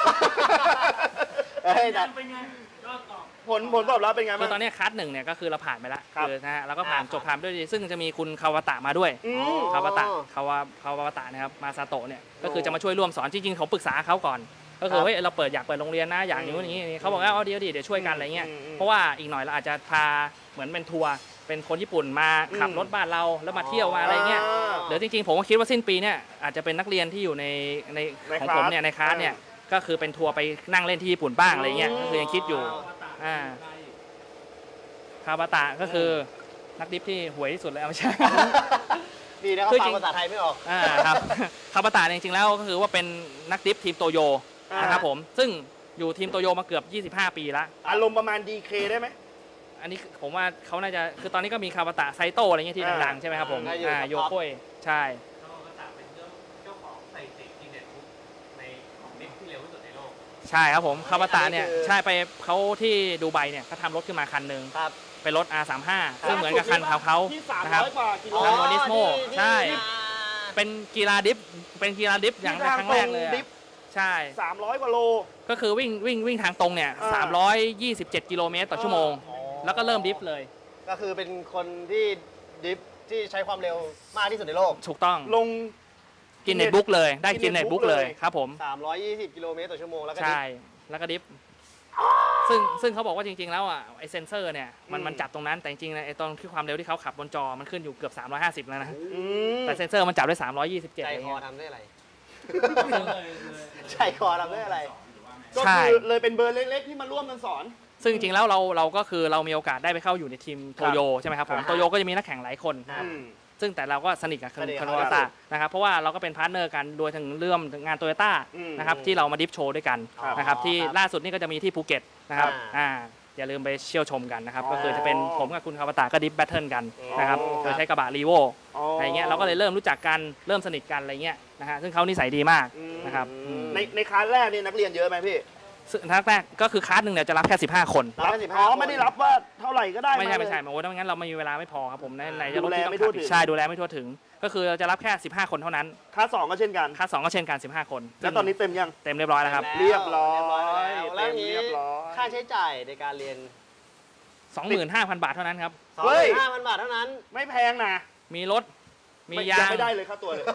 เป็นไงผลตอบรับเป็นไงคือตอนนี้คัส1เนี่ยก็คือเราผ่านไปแล้วคือนะฮะแล้วก็ผ่านด้วยดีซึ่งจะมีคุณคาวาตะมาด้วยคาวาตะนะครับมาซาโตะเนี่ยก็คือจะมาช่วยร่วมสอนจริงๆเขาปรึกษาเขาก่อนก็คือเราอยากเปิดโรงเรียนนะอย่างนี้เขาบอกว่าเดี๋ยวช่วยกันอะไรเงี้ยเพราะว่าอีกหน่อยเราอาจจะพาเหมือนเป็นทัวร์เป็นคนญี่ปุ่นมาขับรถบ้านเราแล้วมาเที่ยวมาอะไรเงี้ยหรือจริงๆผมก็คิดว่าสิ้นปีเนี่ยอาจจะเป็นนักเรียนที่อยู่ในของผมเนี่ยในคลาสเนี่ยก็คือเป็นทัวร์ไปนั่งเล่นที่ญี่ปุ่นบ้างอะไรเงี้ยก็คือยังคิดอยู่คาวาตะก็คือนักดิฟที่ห่วยที่สุดแล้วไม่ใช่ดีนะเขาฟังภาษาไทยไม่ออกครับคาวาตะจริงๆแล้วก็คือว่าเป็นนักดิฟทีมโตโยนะครับผมซึ่งอยู่ทีมโตโยมาเกือบ25 ปีแล้วอารมณ์ประมาณ DK ได้ไหมอันนี้ผมว่าเขาน่าจะคือตอนนี้ก็มีคาวาตะไซโตะอะไรเงี้ยที่ดังๆใช่ไหมครับผมโยโค่ใช่ใช่ครับผมคาวาตะเนี่ยใช่ไปเขาที่ดูไบเนี่ยเขาทำรถขึ้นมาคันหนึ่งเป็นรถ R35 ซึ่งเหมือนกับคันเขานะครับทางโมนิสโมใช่เป็นกีฬาดิฟอย่างครั้งแรกเลยใช่ 300 กว่าโลก็คือวิ่งทางตรงเนี่ย327 กิโลเมตรต่อชั่วโมงแล้วก็เริ่มดิฟเลยก็คือเป็นคนที่ดิฟที่ใช้ความเร็วมากที่สุดในโลกถูกต้องลงกินเน็ตบุ๊กเลยได้กินเน็ตบุ๊กเลยครับผม 320 กิโลเมตรต่อชั่วโมงแล้วก็ใช่แล้วก็ดิฟซึ่งเขาบอกว่าจริงๆแล้วอ่ะไอเซนเซอร์เนี่ยมันจับตรงนั้นแต่จริงๆไอตอนที่ความเร็วที่เขาขับบนจอมันขึ้นอยู่เกือบ350แล้วนะแต่เซนเซอร์มันจับได้327 ใจคอทำได้อะไรใจคอทำได้อะไรก็คือเลยเป็นเบอร์เล็กๆที่มาร่วมกันสอนซึ่งจริงๆแล้วเราก็คือเรามีโอกาสได้ไปเข้าอยู่ในทีมโตโยใช่ไหมครับผมโตโยก็จะมีนักแข่งหลายคนซึ่งแต่เราก็สนิทกับคาวาตะนะครับเพราะว่าเราก็เป็นพาร์ทเนอร์กันโดยถึงเรื่องงานโตโยต้านะครับที่เรามาดิฟโชว์ด้วยกันนะครับที่ล่าสุดนี่ก็จะมีที่ภูเก็ตนะครับอย่าลืมไปเชี่ยวชมกันนะครับก็คือจะเป็นผมกับคุณคาวาตะก็ดิฟแบทเทิลกันนะครับโดยใช้กระบะรีโวอะไรเงี้ยเราก็เลยเริ่มรู้จักกันเริ่มสนิทกันอะไรเงี้ยนะฮะซึ่งเขานิสัยดีมากนะครับในคลาสแรกนี่นักเรียนเยอะไหมพี่แรกก็คือคลาสหนึ่งเนี่ยจะรับแค่15 คนไม่ได้รับว่าเท่าไหร่ก็ได้ไม่ใช่โอ้ยงั้นเราไม่มีเวลาไม่พอครับผมในรถที่ต้องขับใช่ดูแลไม่ทั่วถึงก็คือเราจะรับแค่15 คนเท่านั้นคลาส2ก็เช่นกันคลาส2ก็เช่นกัน15 คนแล้วตอนนี้เต็มยังเต็มเรียบร้อยแล้วครับเรียบร้อยแล้วนี้ค่าใช้จ่ายในการเรียน 25,000 บาทเท่านั้นครับ 25,000 บาทเท่านั้นไม่แพงนะมีรถมียางไม่ได้เลยครับตัวเลย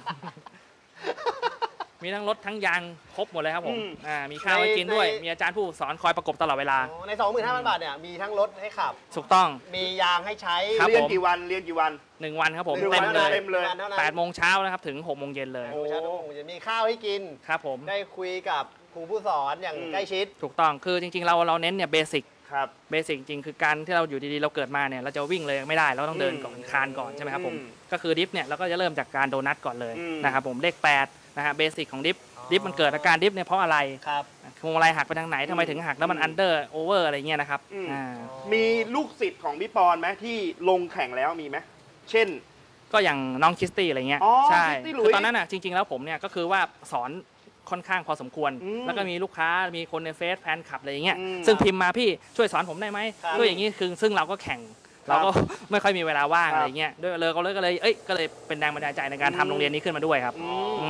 มีทั้งรถทั้งยางครบหมดเลยครับผมมีข้าวให้กินด้วยมีอาจารย์ผู้สอนคอยประกบตลอดเวลาใน 25,000 บาทเนี่ยมีทั้งรถให้ขับถูกต้องมียางให้ใช้เรียนกี่วัน 1 วันครับผมเต็มเลย8 โมงเช้านะครับถึง6 โมงเย็นเลยมีข้าวให้กินครับผมได้คุยกับครูผู้สอนอย่างใกล้ชิดถูกต้องคือจริงๆเราเน้นเนี่ยเบสิกจริงคือการที่เราอยู่ดีๆเราเกิดมาเนี่ยเราจะวิ่งเลยไม่ได้เราต้องเดินก่อนคานก่อนใช่ไหมครับผมก็คือดิฟเนี่ยเราก็จะเริ่มจากการโดนัทก่อนเลยนะครับผมเลข8นะฮะเบสิกของดิฟมันเกิดอาการดิฟเนี่ยเพราะอะไรพวงมาลัยหักไปทางไหนทำไมถึงหักแล้วมันอันเดอร์โอเวอร์อะไรเงี้ยนะครับมีลูกศิษย์ของพี่ปอนไหมที่ลงแข่งแล้วมีไหมเช่นก็อย่างน้องคิสตี้อะไรเงี้ยใช่คือตอนนั้นอ่ะจริงๆแล้วผมเนี่ยก็คือว่าสอนค่อนข้างพอสมควรแล้วก็มีลูกค้ามีคนในเฟซแฟนคลับอะไรอย่างเงี้ยซึ่งพิมพ์มาพี่ช่วยสอนผมได้ไหมด้วยอย่างนี้คือซึ่งเราก็แข่งเราก็ไม่ค่อยมีเวลาว่างอะไรเงี้ยด้วยก็เลยเป็นแรงบันดาลใจในการทำโรงเรียนนี้ขึ้นมาด้วยครับ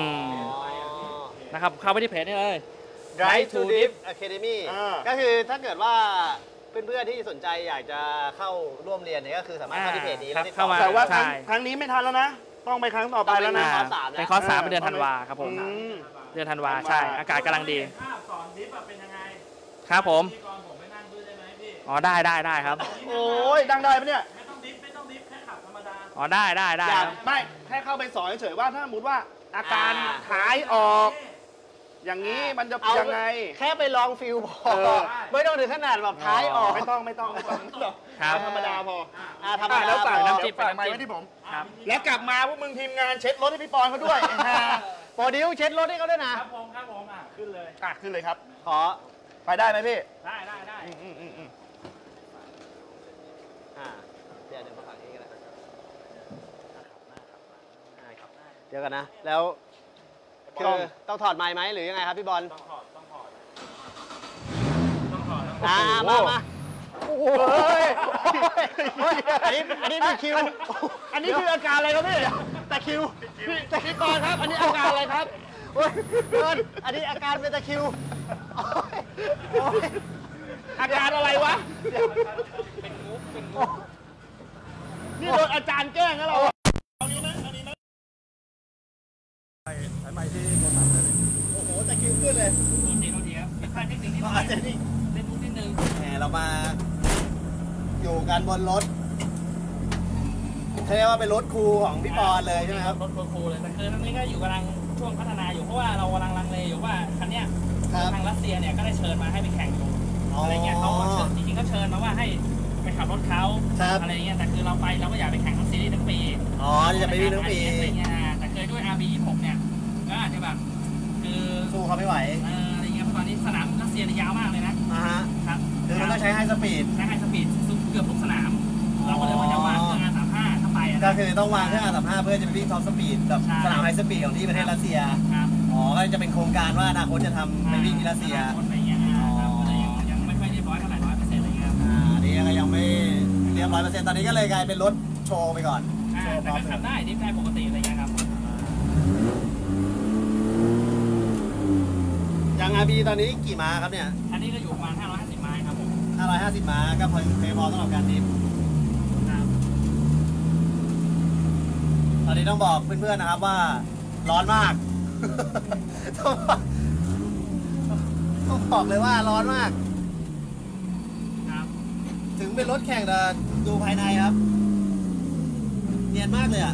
นะครับเข้าไปที่เพจนี่เลย Drive to Div Academy ก็คือถ้าเกิดว่าเพื่อนๆที่สนใจอยากจะเข้าร่วมเรียนเนี่ยก็คือสามารถเข้าที่เพจนี้แล้วติดต่อแต่ว่าครั้งนี้ไม่ทันแล้วนะต้องไปครั้งต่อไปแล้วนะเป็นคอร์ส 3เป็นเดือนธันวาครับผมเดือนธันวาใช่อากาศกำลังดีสอนดิฟเป็นยังไงครับผมผมไปนั่งด้วยได้ไหมพี่อ๋อได้ครับโอ้ยดังได้ปะเนี่ยไม่ต้องดิฟแค่ขับธรรมดาอ๋อได้ไม่แค่เข้าไปสอนเฉยๆว่าถ้าสมมติว่าอาการหายออกอย่างนี้มันจะยังไงแค่ไปลองฟิลพอไม่ต้องถึงขนาดแบบท้ายออกไม่ต้องธรรมดาพอธรรมดาแล้วฝากน้ำจิ้มไว้ที่ผมแล้วกลับมาพวกมึงทีมงานเช็ดรถให้พี่ปอนเขาด้วยโปรดิวเช็ดรถให้เขาด้วยนะครับผมขึ้นเลยครับขอไปได้ไหมพี่ได้เดี๋ยวมาฝากนี้กันนะเดี๋ยวกันนะแล้วต้องถอดไมค์ไหมหรือยังไงครับพี่บอลต้องถอดมาโอ้ยอันนี้มีคิวอันนี้คืออาการอะไรครับพี่ตะคิวพี่บอลครับอันนี้อาการอะไรครับอันนี้อาการเป็นตะคิวอาการอะไรวะนี่โดนอาจารย์แกล้งนะเราใช้ไม้ที่โทรศัพท์เลยโอ้โหตะคิวขึ้นเลยโทษทีครับมีค่าเทคนิคนิดหน่อยเล่นมุกนิดนึงเรามาอยู่กันบนรถเรียกว่าเป็นรถครูของพี่ปอนเลยใช่ไหมครับรถครูเลยแต่คือตอนนี้ก็อยู่กำลังช่วงพัฒนาอยู่เพราะว่าเรากำลังลังเลอยู่ว่าคันเนี้ยทางรัสเซียเนี่ยก็ได้เชิญมาให้ไปแข่งอยู่อะไรเงี้ยเขาเชิญจริงๆก็เชิญมาว่าให้ไปขับรถเขาอะไรเงี้ยแต่คือเราไปเราก็อยากไปแข่งทั้งซีรีส์ทั้งปีจะไปวิ่งทั้งปีอะไรเงี้ยแต่เคยด้วย RB26 เนี่ยก็อาจจะแบบคือสู้เขาไม่ไหวอะไรเงี้ยเพราะตอนนี้สนามรัสเซียยาวมากเลยนะครับคือมันต้องใช้ไฮสปีดซุปกือบทุกสนามเราก็เลยว่าจะวางเครื่อง R35 ถ้าไปอะก็คือต้องวางเครื่อง R35 เพื่อจะไปวิ่งท็อปสปีดแบบสนามไฮสปีดของที่ประเทศรัสเซียครับอ๋อ ก็จะเป็นโครงการว่าอนาคตจะทำไปวิ่งที่รัสเซียคนไปอย่างเงี้ยครับก็เลยยังไม่ค่อยเรียบร้อยเท่าไหร่100%อะไรเงี้ยครับนี่ก็ยังไม่เรียบ100%ตอนนี้ก็เลยกลายเป็นรถโชว์ไปก่อนแต่ก็ขับได้ดิฟได้ปกติอะไรเงี้ยครับยาง RB ตอนนี้กี่ม้าครับเนี่ยอันนี้ก็อยู่ประมาณ550ไม้ครับผม 550 ม้าก็พอสำหรับการดิฟครับตอนนี้ต้องบอกเพื่อนๆนะครับว่าร้อนมาก ต้องบอกเลยว่าร้อนมากครับถึงเป็นรถแข่งแต่ดูภายในครับ เนียนมากเลยอ่ะ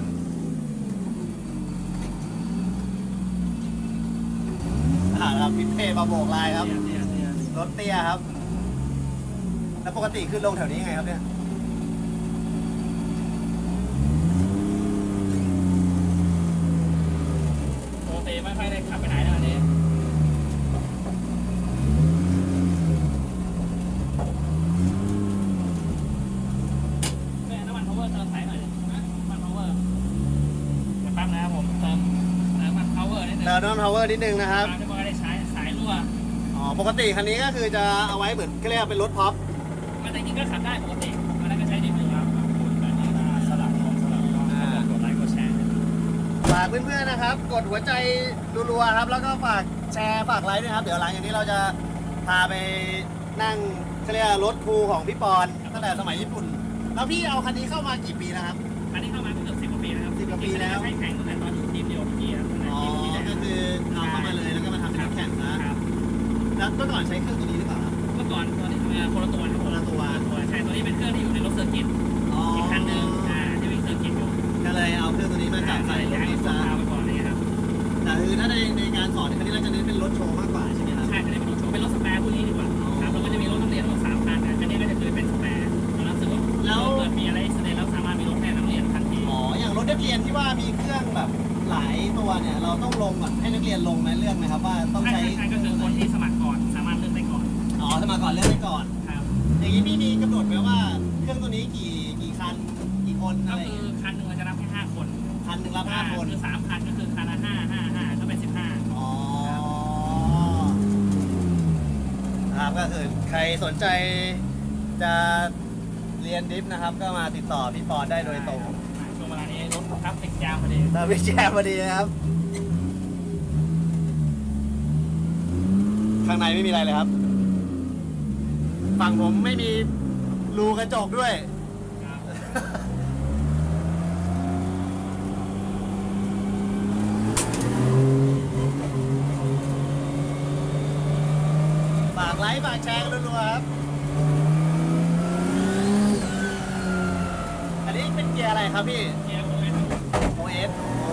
ครับพี่เป้มาโบกลายครับ รถเตี้ยครับ แล้วปกติขึ้นลงแถวนี้ไงครับเนี่ยปกติไม่ค่อยได้ขับไปไหนนะอันนี้น้ำมัน power เติมใส่หน่อยนะน้ำมัน power เดี๋ยวแป๊บนะครับผมเติมน้ำมัน power นิดนึงแล้วน้ำมันพาวเวอร์นิดนึงนะครับที่ไม่ได้ใช้สายรั่วอ๋อ ปกติคันนี้ก็คือจะเอาไว้เหมือนก็เรียกว่าเป็นรถพ็อปมันจริงๆก็ขับได้ปกติอันนั้นก็ใช้นิดนึงครับคุณแบบนี้นะสลับของสลับก็กดไลค์กดแชร์ฝากเพื่อนๆนะครับ กดหัวใจรัวๆครับ แล้วก็ฝากแชร์ฝากไลค์ด้วยครับ เดี๋ยวหลังจากนี้เราจะพาไปนั่งเขาเรียกว่ารถครูของพี่ปอนตั้งแต่สมัยญี่ปุ่น แล้วพี่เอาคันนี้เข้ามากี่ปีแล้วครับอันนี้เข้ามาเกือบ10 กว่าปีนะครับ 10 กว่าปีแล้วใช้แข่งตั้งแต่ตอนอยู่ทีมเดียวกับพี่ครับอ๋อ ก็คือเอาเข้ามาเลยแล้วก็มาทำเป็นรถแข่งนะครับ แล้วเมื่อก่อนใช้เครื่องตัวนี้หรือเปล่าครับเมื่อก่อนตอนนี้คนละตัวนะคนละตัวใช่ตัวนี้เป็นเครื่องที่อยู่ในรถเซอร์กิตอ๋ออีกคันหนึ่งที่วิ่งเซอร์กิตอยู่ก็เลยเอาเครื่องตัวนี้มาจับใส่รถย้ายนี้ตัวซะพาไปก่อนนี่ครับแต่คือถ้าในการสอนในคันนี้เราจะเน้นเป็นรถโชว์มากกว่าใช่ไหมครับใช่อันนี้เป็นรถโชว์เป็นรถสแปร์พวกนี้ดีกว่าครับแล้วก็จะมีรถนักเรียนรถ3 คันอันนี้ก็จะคือเป็นสแปร์แล้วรู้สึกว่าเกิดมีอะไรแสดงแล้วสามารถมีรถแทนนักเรียนทันทีอ๋อ อย่างรถนักเรียนที่ว่ามีเครื่องแบบหลายตัวเนี่ยเราต้องลงก่อนให้นักเรียนลงไหมเลือกไหมครับว่าต้องใช่ใช้ใช่ก็คือคนที่สมัครก่อนสามารถเลือกได้ก่อนอ๋อสมัครก่อนเลือกได้ก่อนครับอย่างนี้พี่มีกำหนดไหมว่าเครื่องตัวนี้กี่คันกี่คนก็อะไรคือคันหนึ่งเราจะรับแค่5 คนคันหนึ่งรับ5 คนคือ3 คันก็คือคันละ5 ก็เป็น15 อ๋อครับก็คือใครสนใจจะเรียนดิฟนะครับ ก็มาติดต่อพี่ปอนได้โดยตรงช่วงเวลานี้รถครับติดยามพอดีเราไปแชร์พอดีนะครับ ข้างในไม่มีอะไรเลยครับ ฝั่งผมไม่มีรูกระจกด้วย ฝากไลค์ฝากแชร์กันรัวๆครับ อันนี้เป็นเกียร์อะไรครับพี่เกียร์โอ้ย OS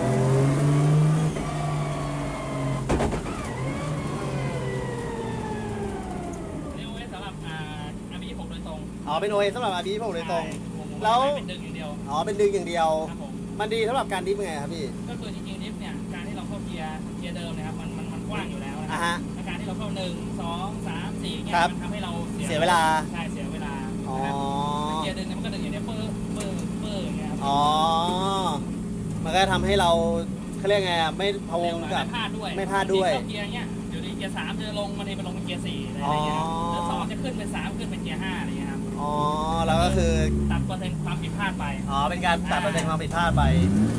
นี่โอ้ยสำหรับRB6 โดยตรงอ๋อ เป็น OS สำหรับ RB ผมโดยตรง แล้แล้ว วเป็นดึงอย่างเดียวอ๋อ เป็นดึงอย่างเดียวครับผมมันดีสำหรับการดิฟยังไงครับพี่ก็คือจริงๆดิฟเนี่ยการที่เราเข้าเกียร์เดิมนะครับมันกว้างอยู่แล้วนะอ่าฮะและการที่เราเข้า1 2 3 4เนี่ยครับมันทำให้เราเสียเวลาใช่เสียเวลาอ๋อเกียร์ดึงเนี่ยมันก็ดึงอย่างเนี้ยเปิ้ลอย่างเงี้ยครับอ๋อ มันก็ทำให้เราเขาเรียกไงอะไม่พะวเร็งวหน่อยกับไม่พลาดด้วยไม่พลาดด้วยเข้าเกียร์เงี้ยเดี๋ยวนี้เกียร์3จะลงมันไปลงเป็นเกียร์4อะไรเงี้ยอ๋อหรือ2จะขึ้นเป็น3ขึ้นเป็นเกียร์5อะไรเงี้ยครับอ๋อ แล้วก็คือตัดเปอร์เซ็นต์ความผิดพลาดไปอ๋อ เป็นการตัดเปอร์เซ็นต์ความผิดพลาดไป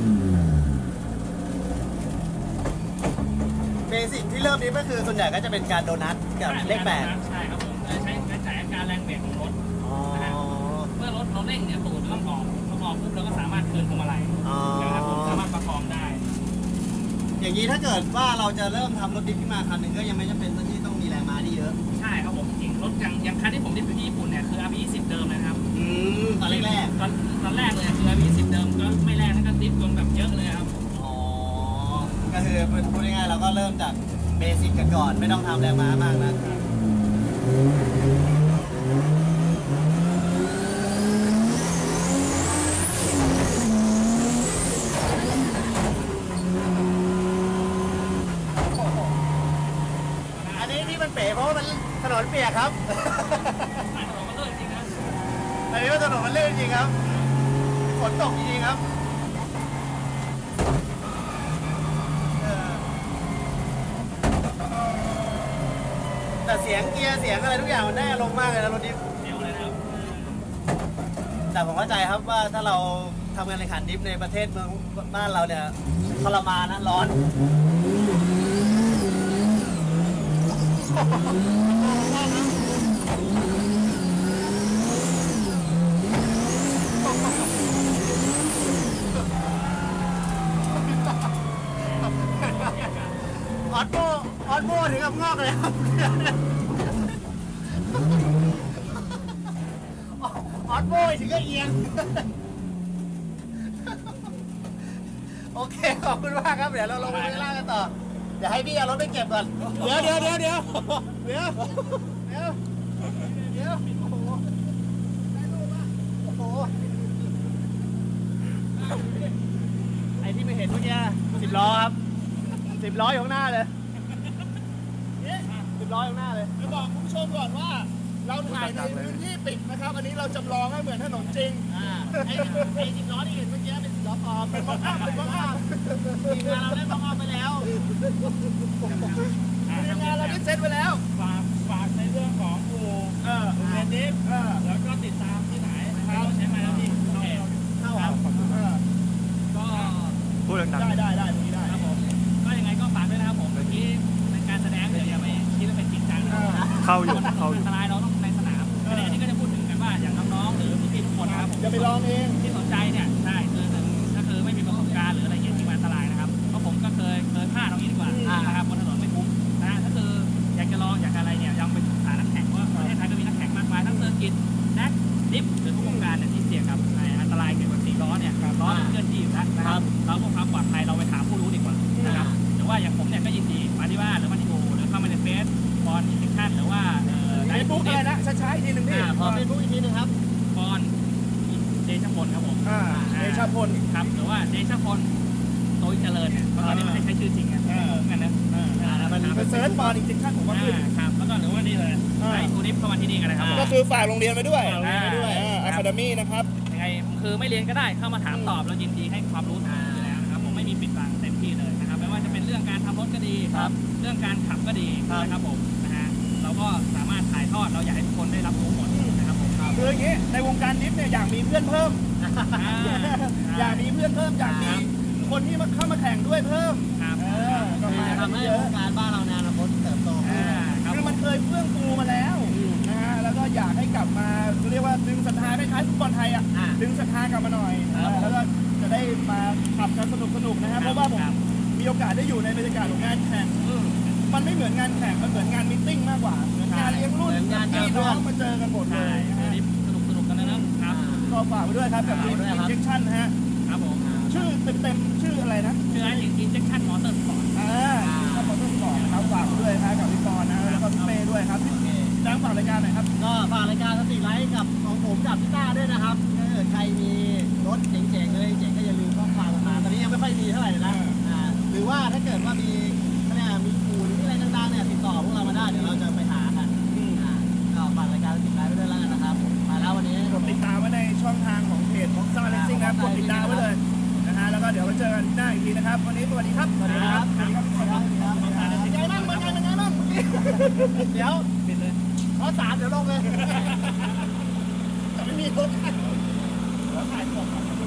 เบสิกที่เริ่มนี้ก็คือส่วนใหญ่ก็จะเป็นการโดนัทกับเลข8 ใช่ครับผมใช้อาการแรงเบรกของรถอ๋อเมื่อรถเราเร่งเนี่ยตูดต้องออกปุ๊บเราก็สามารถคืนพวงมาลัยอ๋อนะครับผมสามารถประคองได้อย่างนี้ถ้าเกิดว่าเราจะเริ่มทำรถดิฟขึ้นมาคันหนึ่งก็ยังไม่จำเป็นที่ต้องมีแรงม้าที่เยอะใช่ครับผมจริงรถอย่างคันที่ผมดิฟอยู่ที่ญี่ปุ่นเนี่ยคือ RB20 เดิมเลยนะครับตอนแรกตอนแรกเลยคือ RB10 เดิมก็ไม่แรงนะก็ดิฟจนแบบเยอะเลยครับๆอ๋อ ก็คือพูดง่ายๆเราก็เริ่มจากเบสิกกันก่อนไม่ต้องทำแรงม้ามากนะ อันนี้ที่มันเป๋เพราะว่ามันถนนเปียกครับถนนมันลื่นจริงนะอันนี้ว่าถนนมันลื่นจริงครับฝนตกจริงครับแต่เสียงเกียร์เสียงอะไรทุกอย่างมันได้ลงมากเลยนะรถดิฟแต่ผมเข้าใจครับว่าถ้าเราทำงานในขันดิฟในประเทศเมืองบ้านเราเนี่ยทรมานนะร้อนออดโบถึงกับงอกเลยครับออดโบถึงก็เอียงโอเคขอบคุณมากครับเดี๋ยวเราลงไปข้างล่างกันต่อเดี๋ยวให้พี่เอารถไปเก็บก่อนเดี๋ยวโอ้โหได้รูปป่ะโอ้โหไอที่ไม่เห็นเมื่อกี้10 ล้อครับ10 ล้ออยู่ข้างหน้าเลย10 ล้ออยู่ข้างหน้าเลยจะบอกคุณผู้ชมก่อนว่าเราถ่ายในพื้นที่ปิดนะครับ อันนี้เราจำลองให้เหมือนถนนจริงไอ้10 ล้อที่เห็นเมื่อกี้เป็น10 ล้อปลอมเป็นบล็อกอัพทีมงานเราได้บล็อกอัพไปแล้วทีมงานเราได้เซ็ตไว้แล้วฝากในเรื่องของอู่เรียนดิฟแล้วก็ติดตามที่ไหนนะครับใช้ไม้แล้วที่เข้าครับก็พูดดังได้ตรงนี้ได้ครับผมก็ยังไงก็ฝากด้วยนะครับผมเมื่อกี้เป็นการแสดงเดี๋ยวอย่าไปคิดว่าเป็นจริงจังนะครับเข้าอยู่มันอันตรายเราต้องในสนามอันนี้ก็จะพูดถึงกันว่าอย่างน้องๆหรือพี่ๆทุกคนนะครับผมจะไปลองเองที่สนใจเนี่ยใช่คือก็คือไม่มีประสบการณ์หรืออะไรอย่างเงี้ยที่มันอันตรายนะครับเพราะผมก็เคยพลาดตรงนี้ดีกว่านะครับบนถนนไม่คุ้มนะถ้าคืออยากจะลองอยากอะไรเนี่ยยังไปศึกษานักแข่งว่าประเทศไทยก็มีนักแข่งมากมายทั้งเซอร์กิตนักดิฟหรือทุกวงการเนี่ยที่เสี่ยงกับอันตรายเกี่ยวกับ4 ล้อเนี่ยล้อมันเคลื่อนที่อยู่แล้วนะครับเราก็ความปลอดภัยเราไปถามผู้รู้ดีกว่านะครับแต่ว่าอย่างผมเนี่ยก็ยินดีมาที่บ้านหรือมาที่อู่หรือเข้ามาในเฟซบอลอินเทคชั่นหรือว่าไอ้บุ๊กอะไรนะช้าๆอีกทีหนึ่งพี่ขอเป็นผู้อีกทีนึงครับบอลเดชพลครับผมเดชพลครับหรือว่าเดชพลโตยเจริญเนี่ยเพราะตอนนี้มันไม่ใช้ชื่อจริงไงกันนะมันเซิร์ชบอลอีกทีขั้นผมว่าขึ้นครับแล้วก็หรือว่านี่เลยไอ้ทูนิฟเข้ามาที่นี่กันนะครับก็คือฝากโรงเรียนไปด้วยด้วยอะคาเดมี่นะครับยังไงคือไม่เรียนก็ได้เข้ามาถามตอบเรายินดีให้ความรู้อยู่แล้วนะครับผมไม่มีปิดบังเต็มที่เลยนะครับไม่ว่าจะเป็นเรื่องการทำรถก็ดีครับเรื่องการขับก็ดีนะครับผมนะฮะเราก็สามารถถ่ายทอดเราอยากให้ทุกคนได้รับรู้หมดนะครับผมคืออย่างนี้ในวงการดิฟเนี่ยอยากมีเพื่อนเพิ่ม อยากมีเพื่อนเพิ่มอยากมีคนที่มาเข้ามาแข่งด้วยเพิ่มครับก็มาทำให้เยว อะงการบ้านเราในอนาคตเติบโตขึ้นคือมันเคยเฟื่องฟูมาแล้วนะฮะแล้วก็อยากให้กลับมาเรียกว่าดึงศรัทธาคล้ายๆฟุตบอลไทยอ่ะดึงศรัทธากลับมาหน่อยแล้วก็จะได้มาขับกันสนุกๆนะครับเพราะว่าผมมีโอกาสได้อยู่ในบรรยากาศของงานแข่งมันไม่เหมือนงานแข่งมันเหมือนงานมิทติ้งมากกว่าเหมือนงานเลี้ยงรุ่นพี่น้องมาเจอกันหมดเลใช่ยตัวนี้สนุกกันนะครับก็ฝากไปด้วยครับกับอินเจคชั่นนะฮะครับผมชื่อเต็มชื่ออะไรนะชื่อร้านอินเจคชั่นมอเตอร์สปอร์ตครับผมต้องบอกนะครับฝากไปด้วยครับกับพี่ปอนนะแล้วก็พี่เป้ด้วยครับแจ้งฝากรายการหน่อยครับก็ฝากรายการสติไลฟ์กับของผมกับพี่ต้าด้วยนะครับถ้าเกิดใครมีรถเจ๋งๆเลยเจ๋งก็อย่าลืมข้อความมาตอนนี้ยังไม่ค่อยมีเท่าไหร่เลยนะหรือว่าถ้าเกิดว่ามีมีคูหรืออะไรดังๆเนี่ยติดต่อพวกเรามาได้เดี๋ยวเราจะไปหากันก็ฝากรายการสติไลฟ์ไว้ด้วยแล้วกันนะครับมาแล้ววันนี้กดติดตามไว้ในช่องทางของเพจของซ่าเลสซิ่งนะครับกดติดตามไว้เลยนะฮะแล้วก็เดี๋ยวมาเจอกันหน้าอีกทีนะครับวันนี้สวัสดีครับสวัสดีครับสวัสดีครับสวัสดีครับไงบ้างเป็นไงบ้างเมื่อกี้เดี๋ยวปิดเลยข้อ3เดี๋ยวลงเลยไม่มีรถแล้วถ่ายผม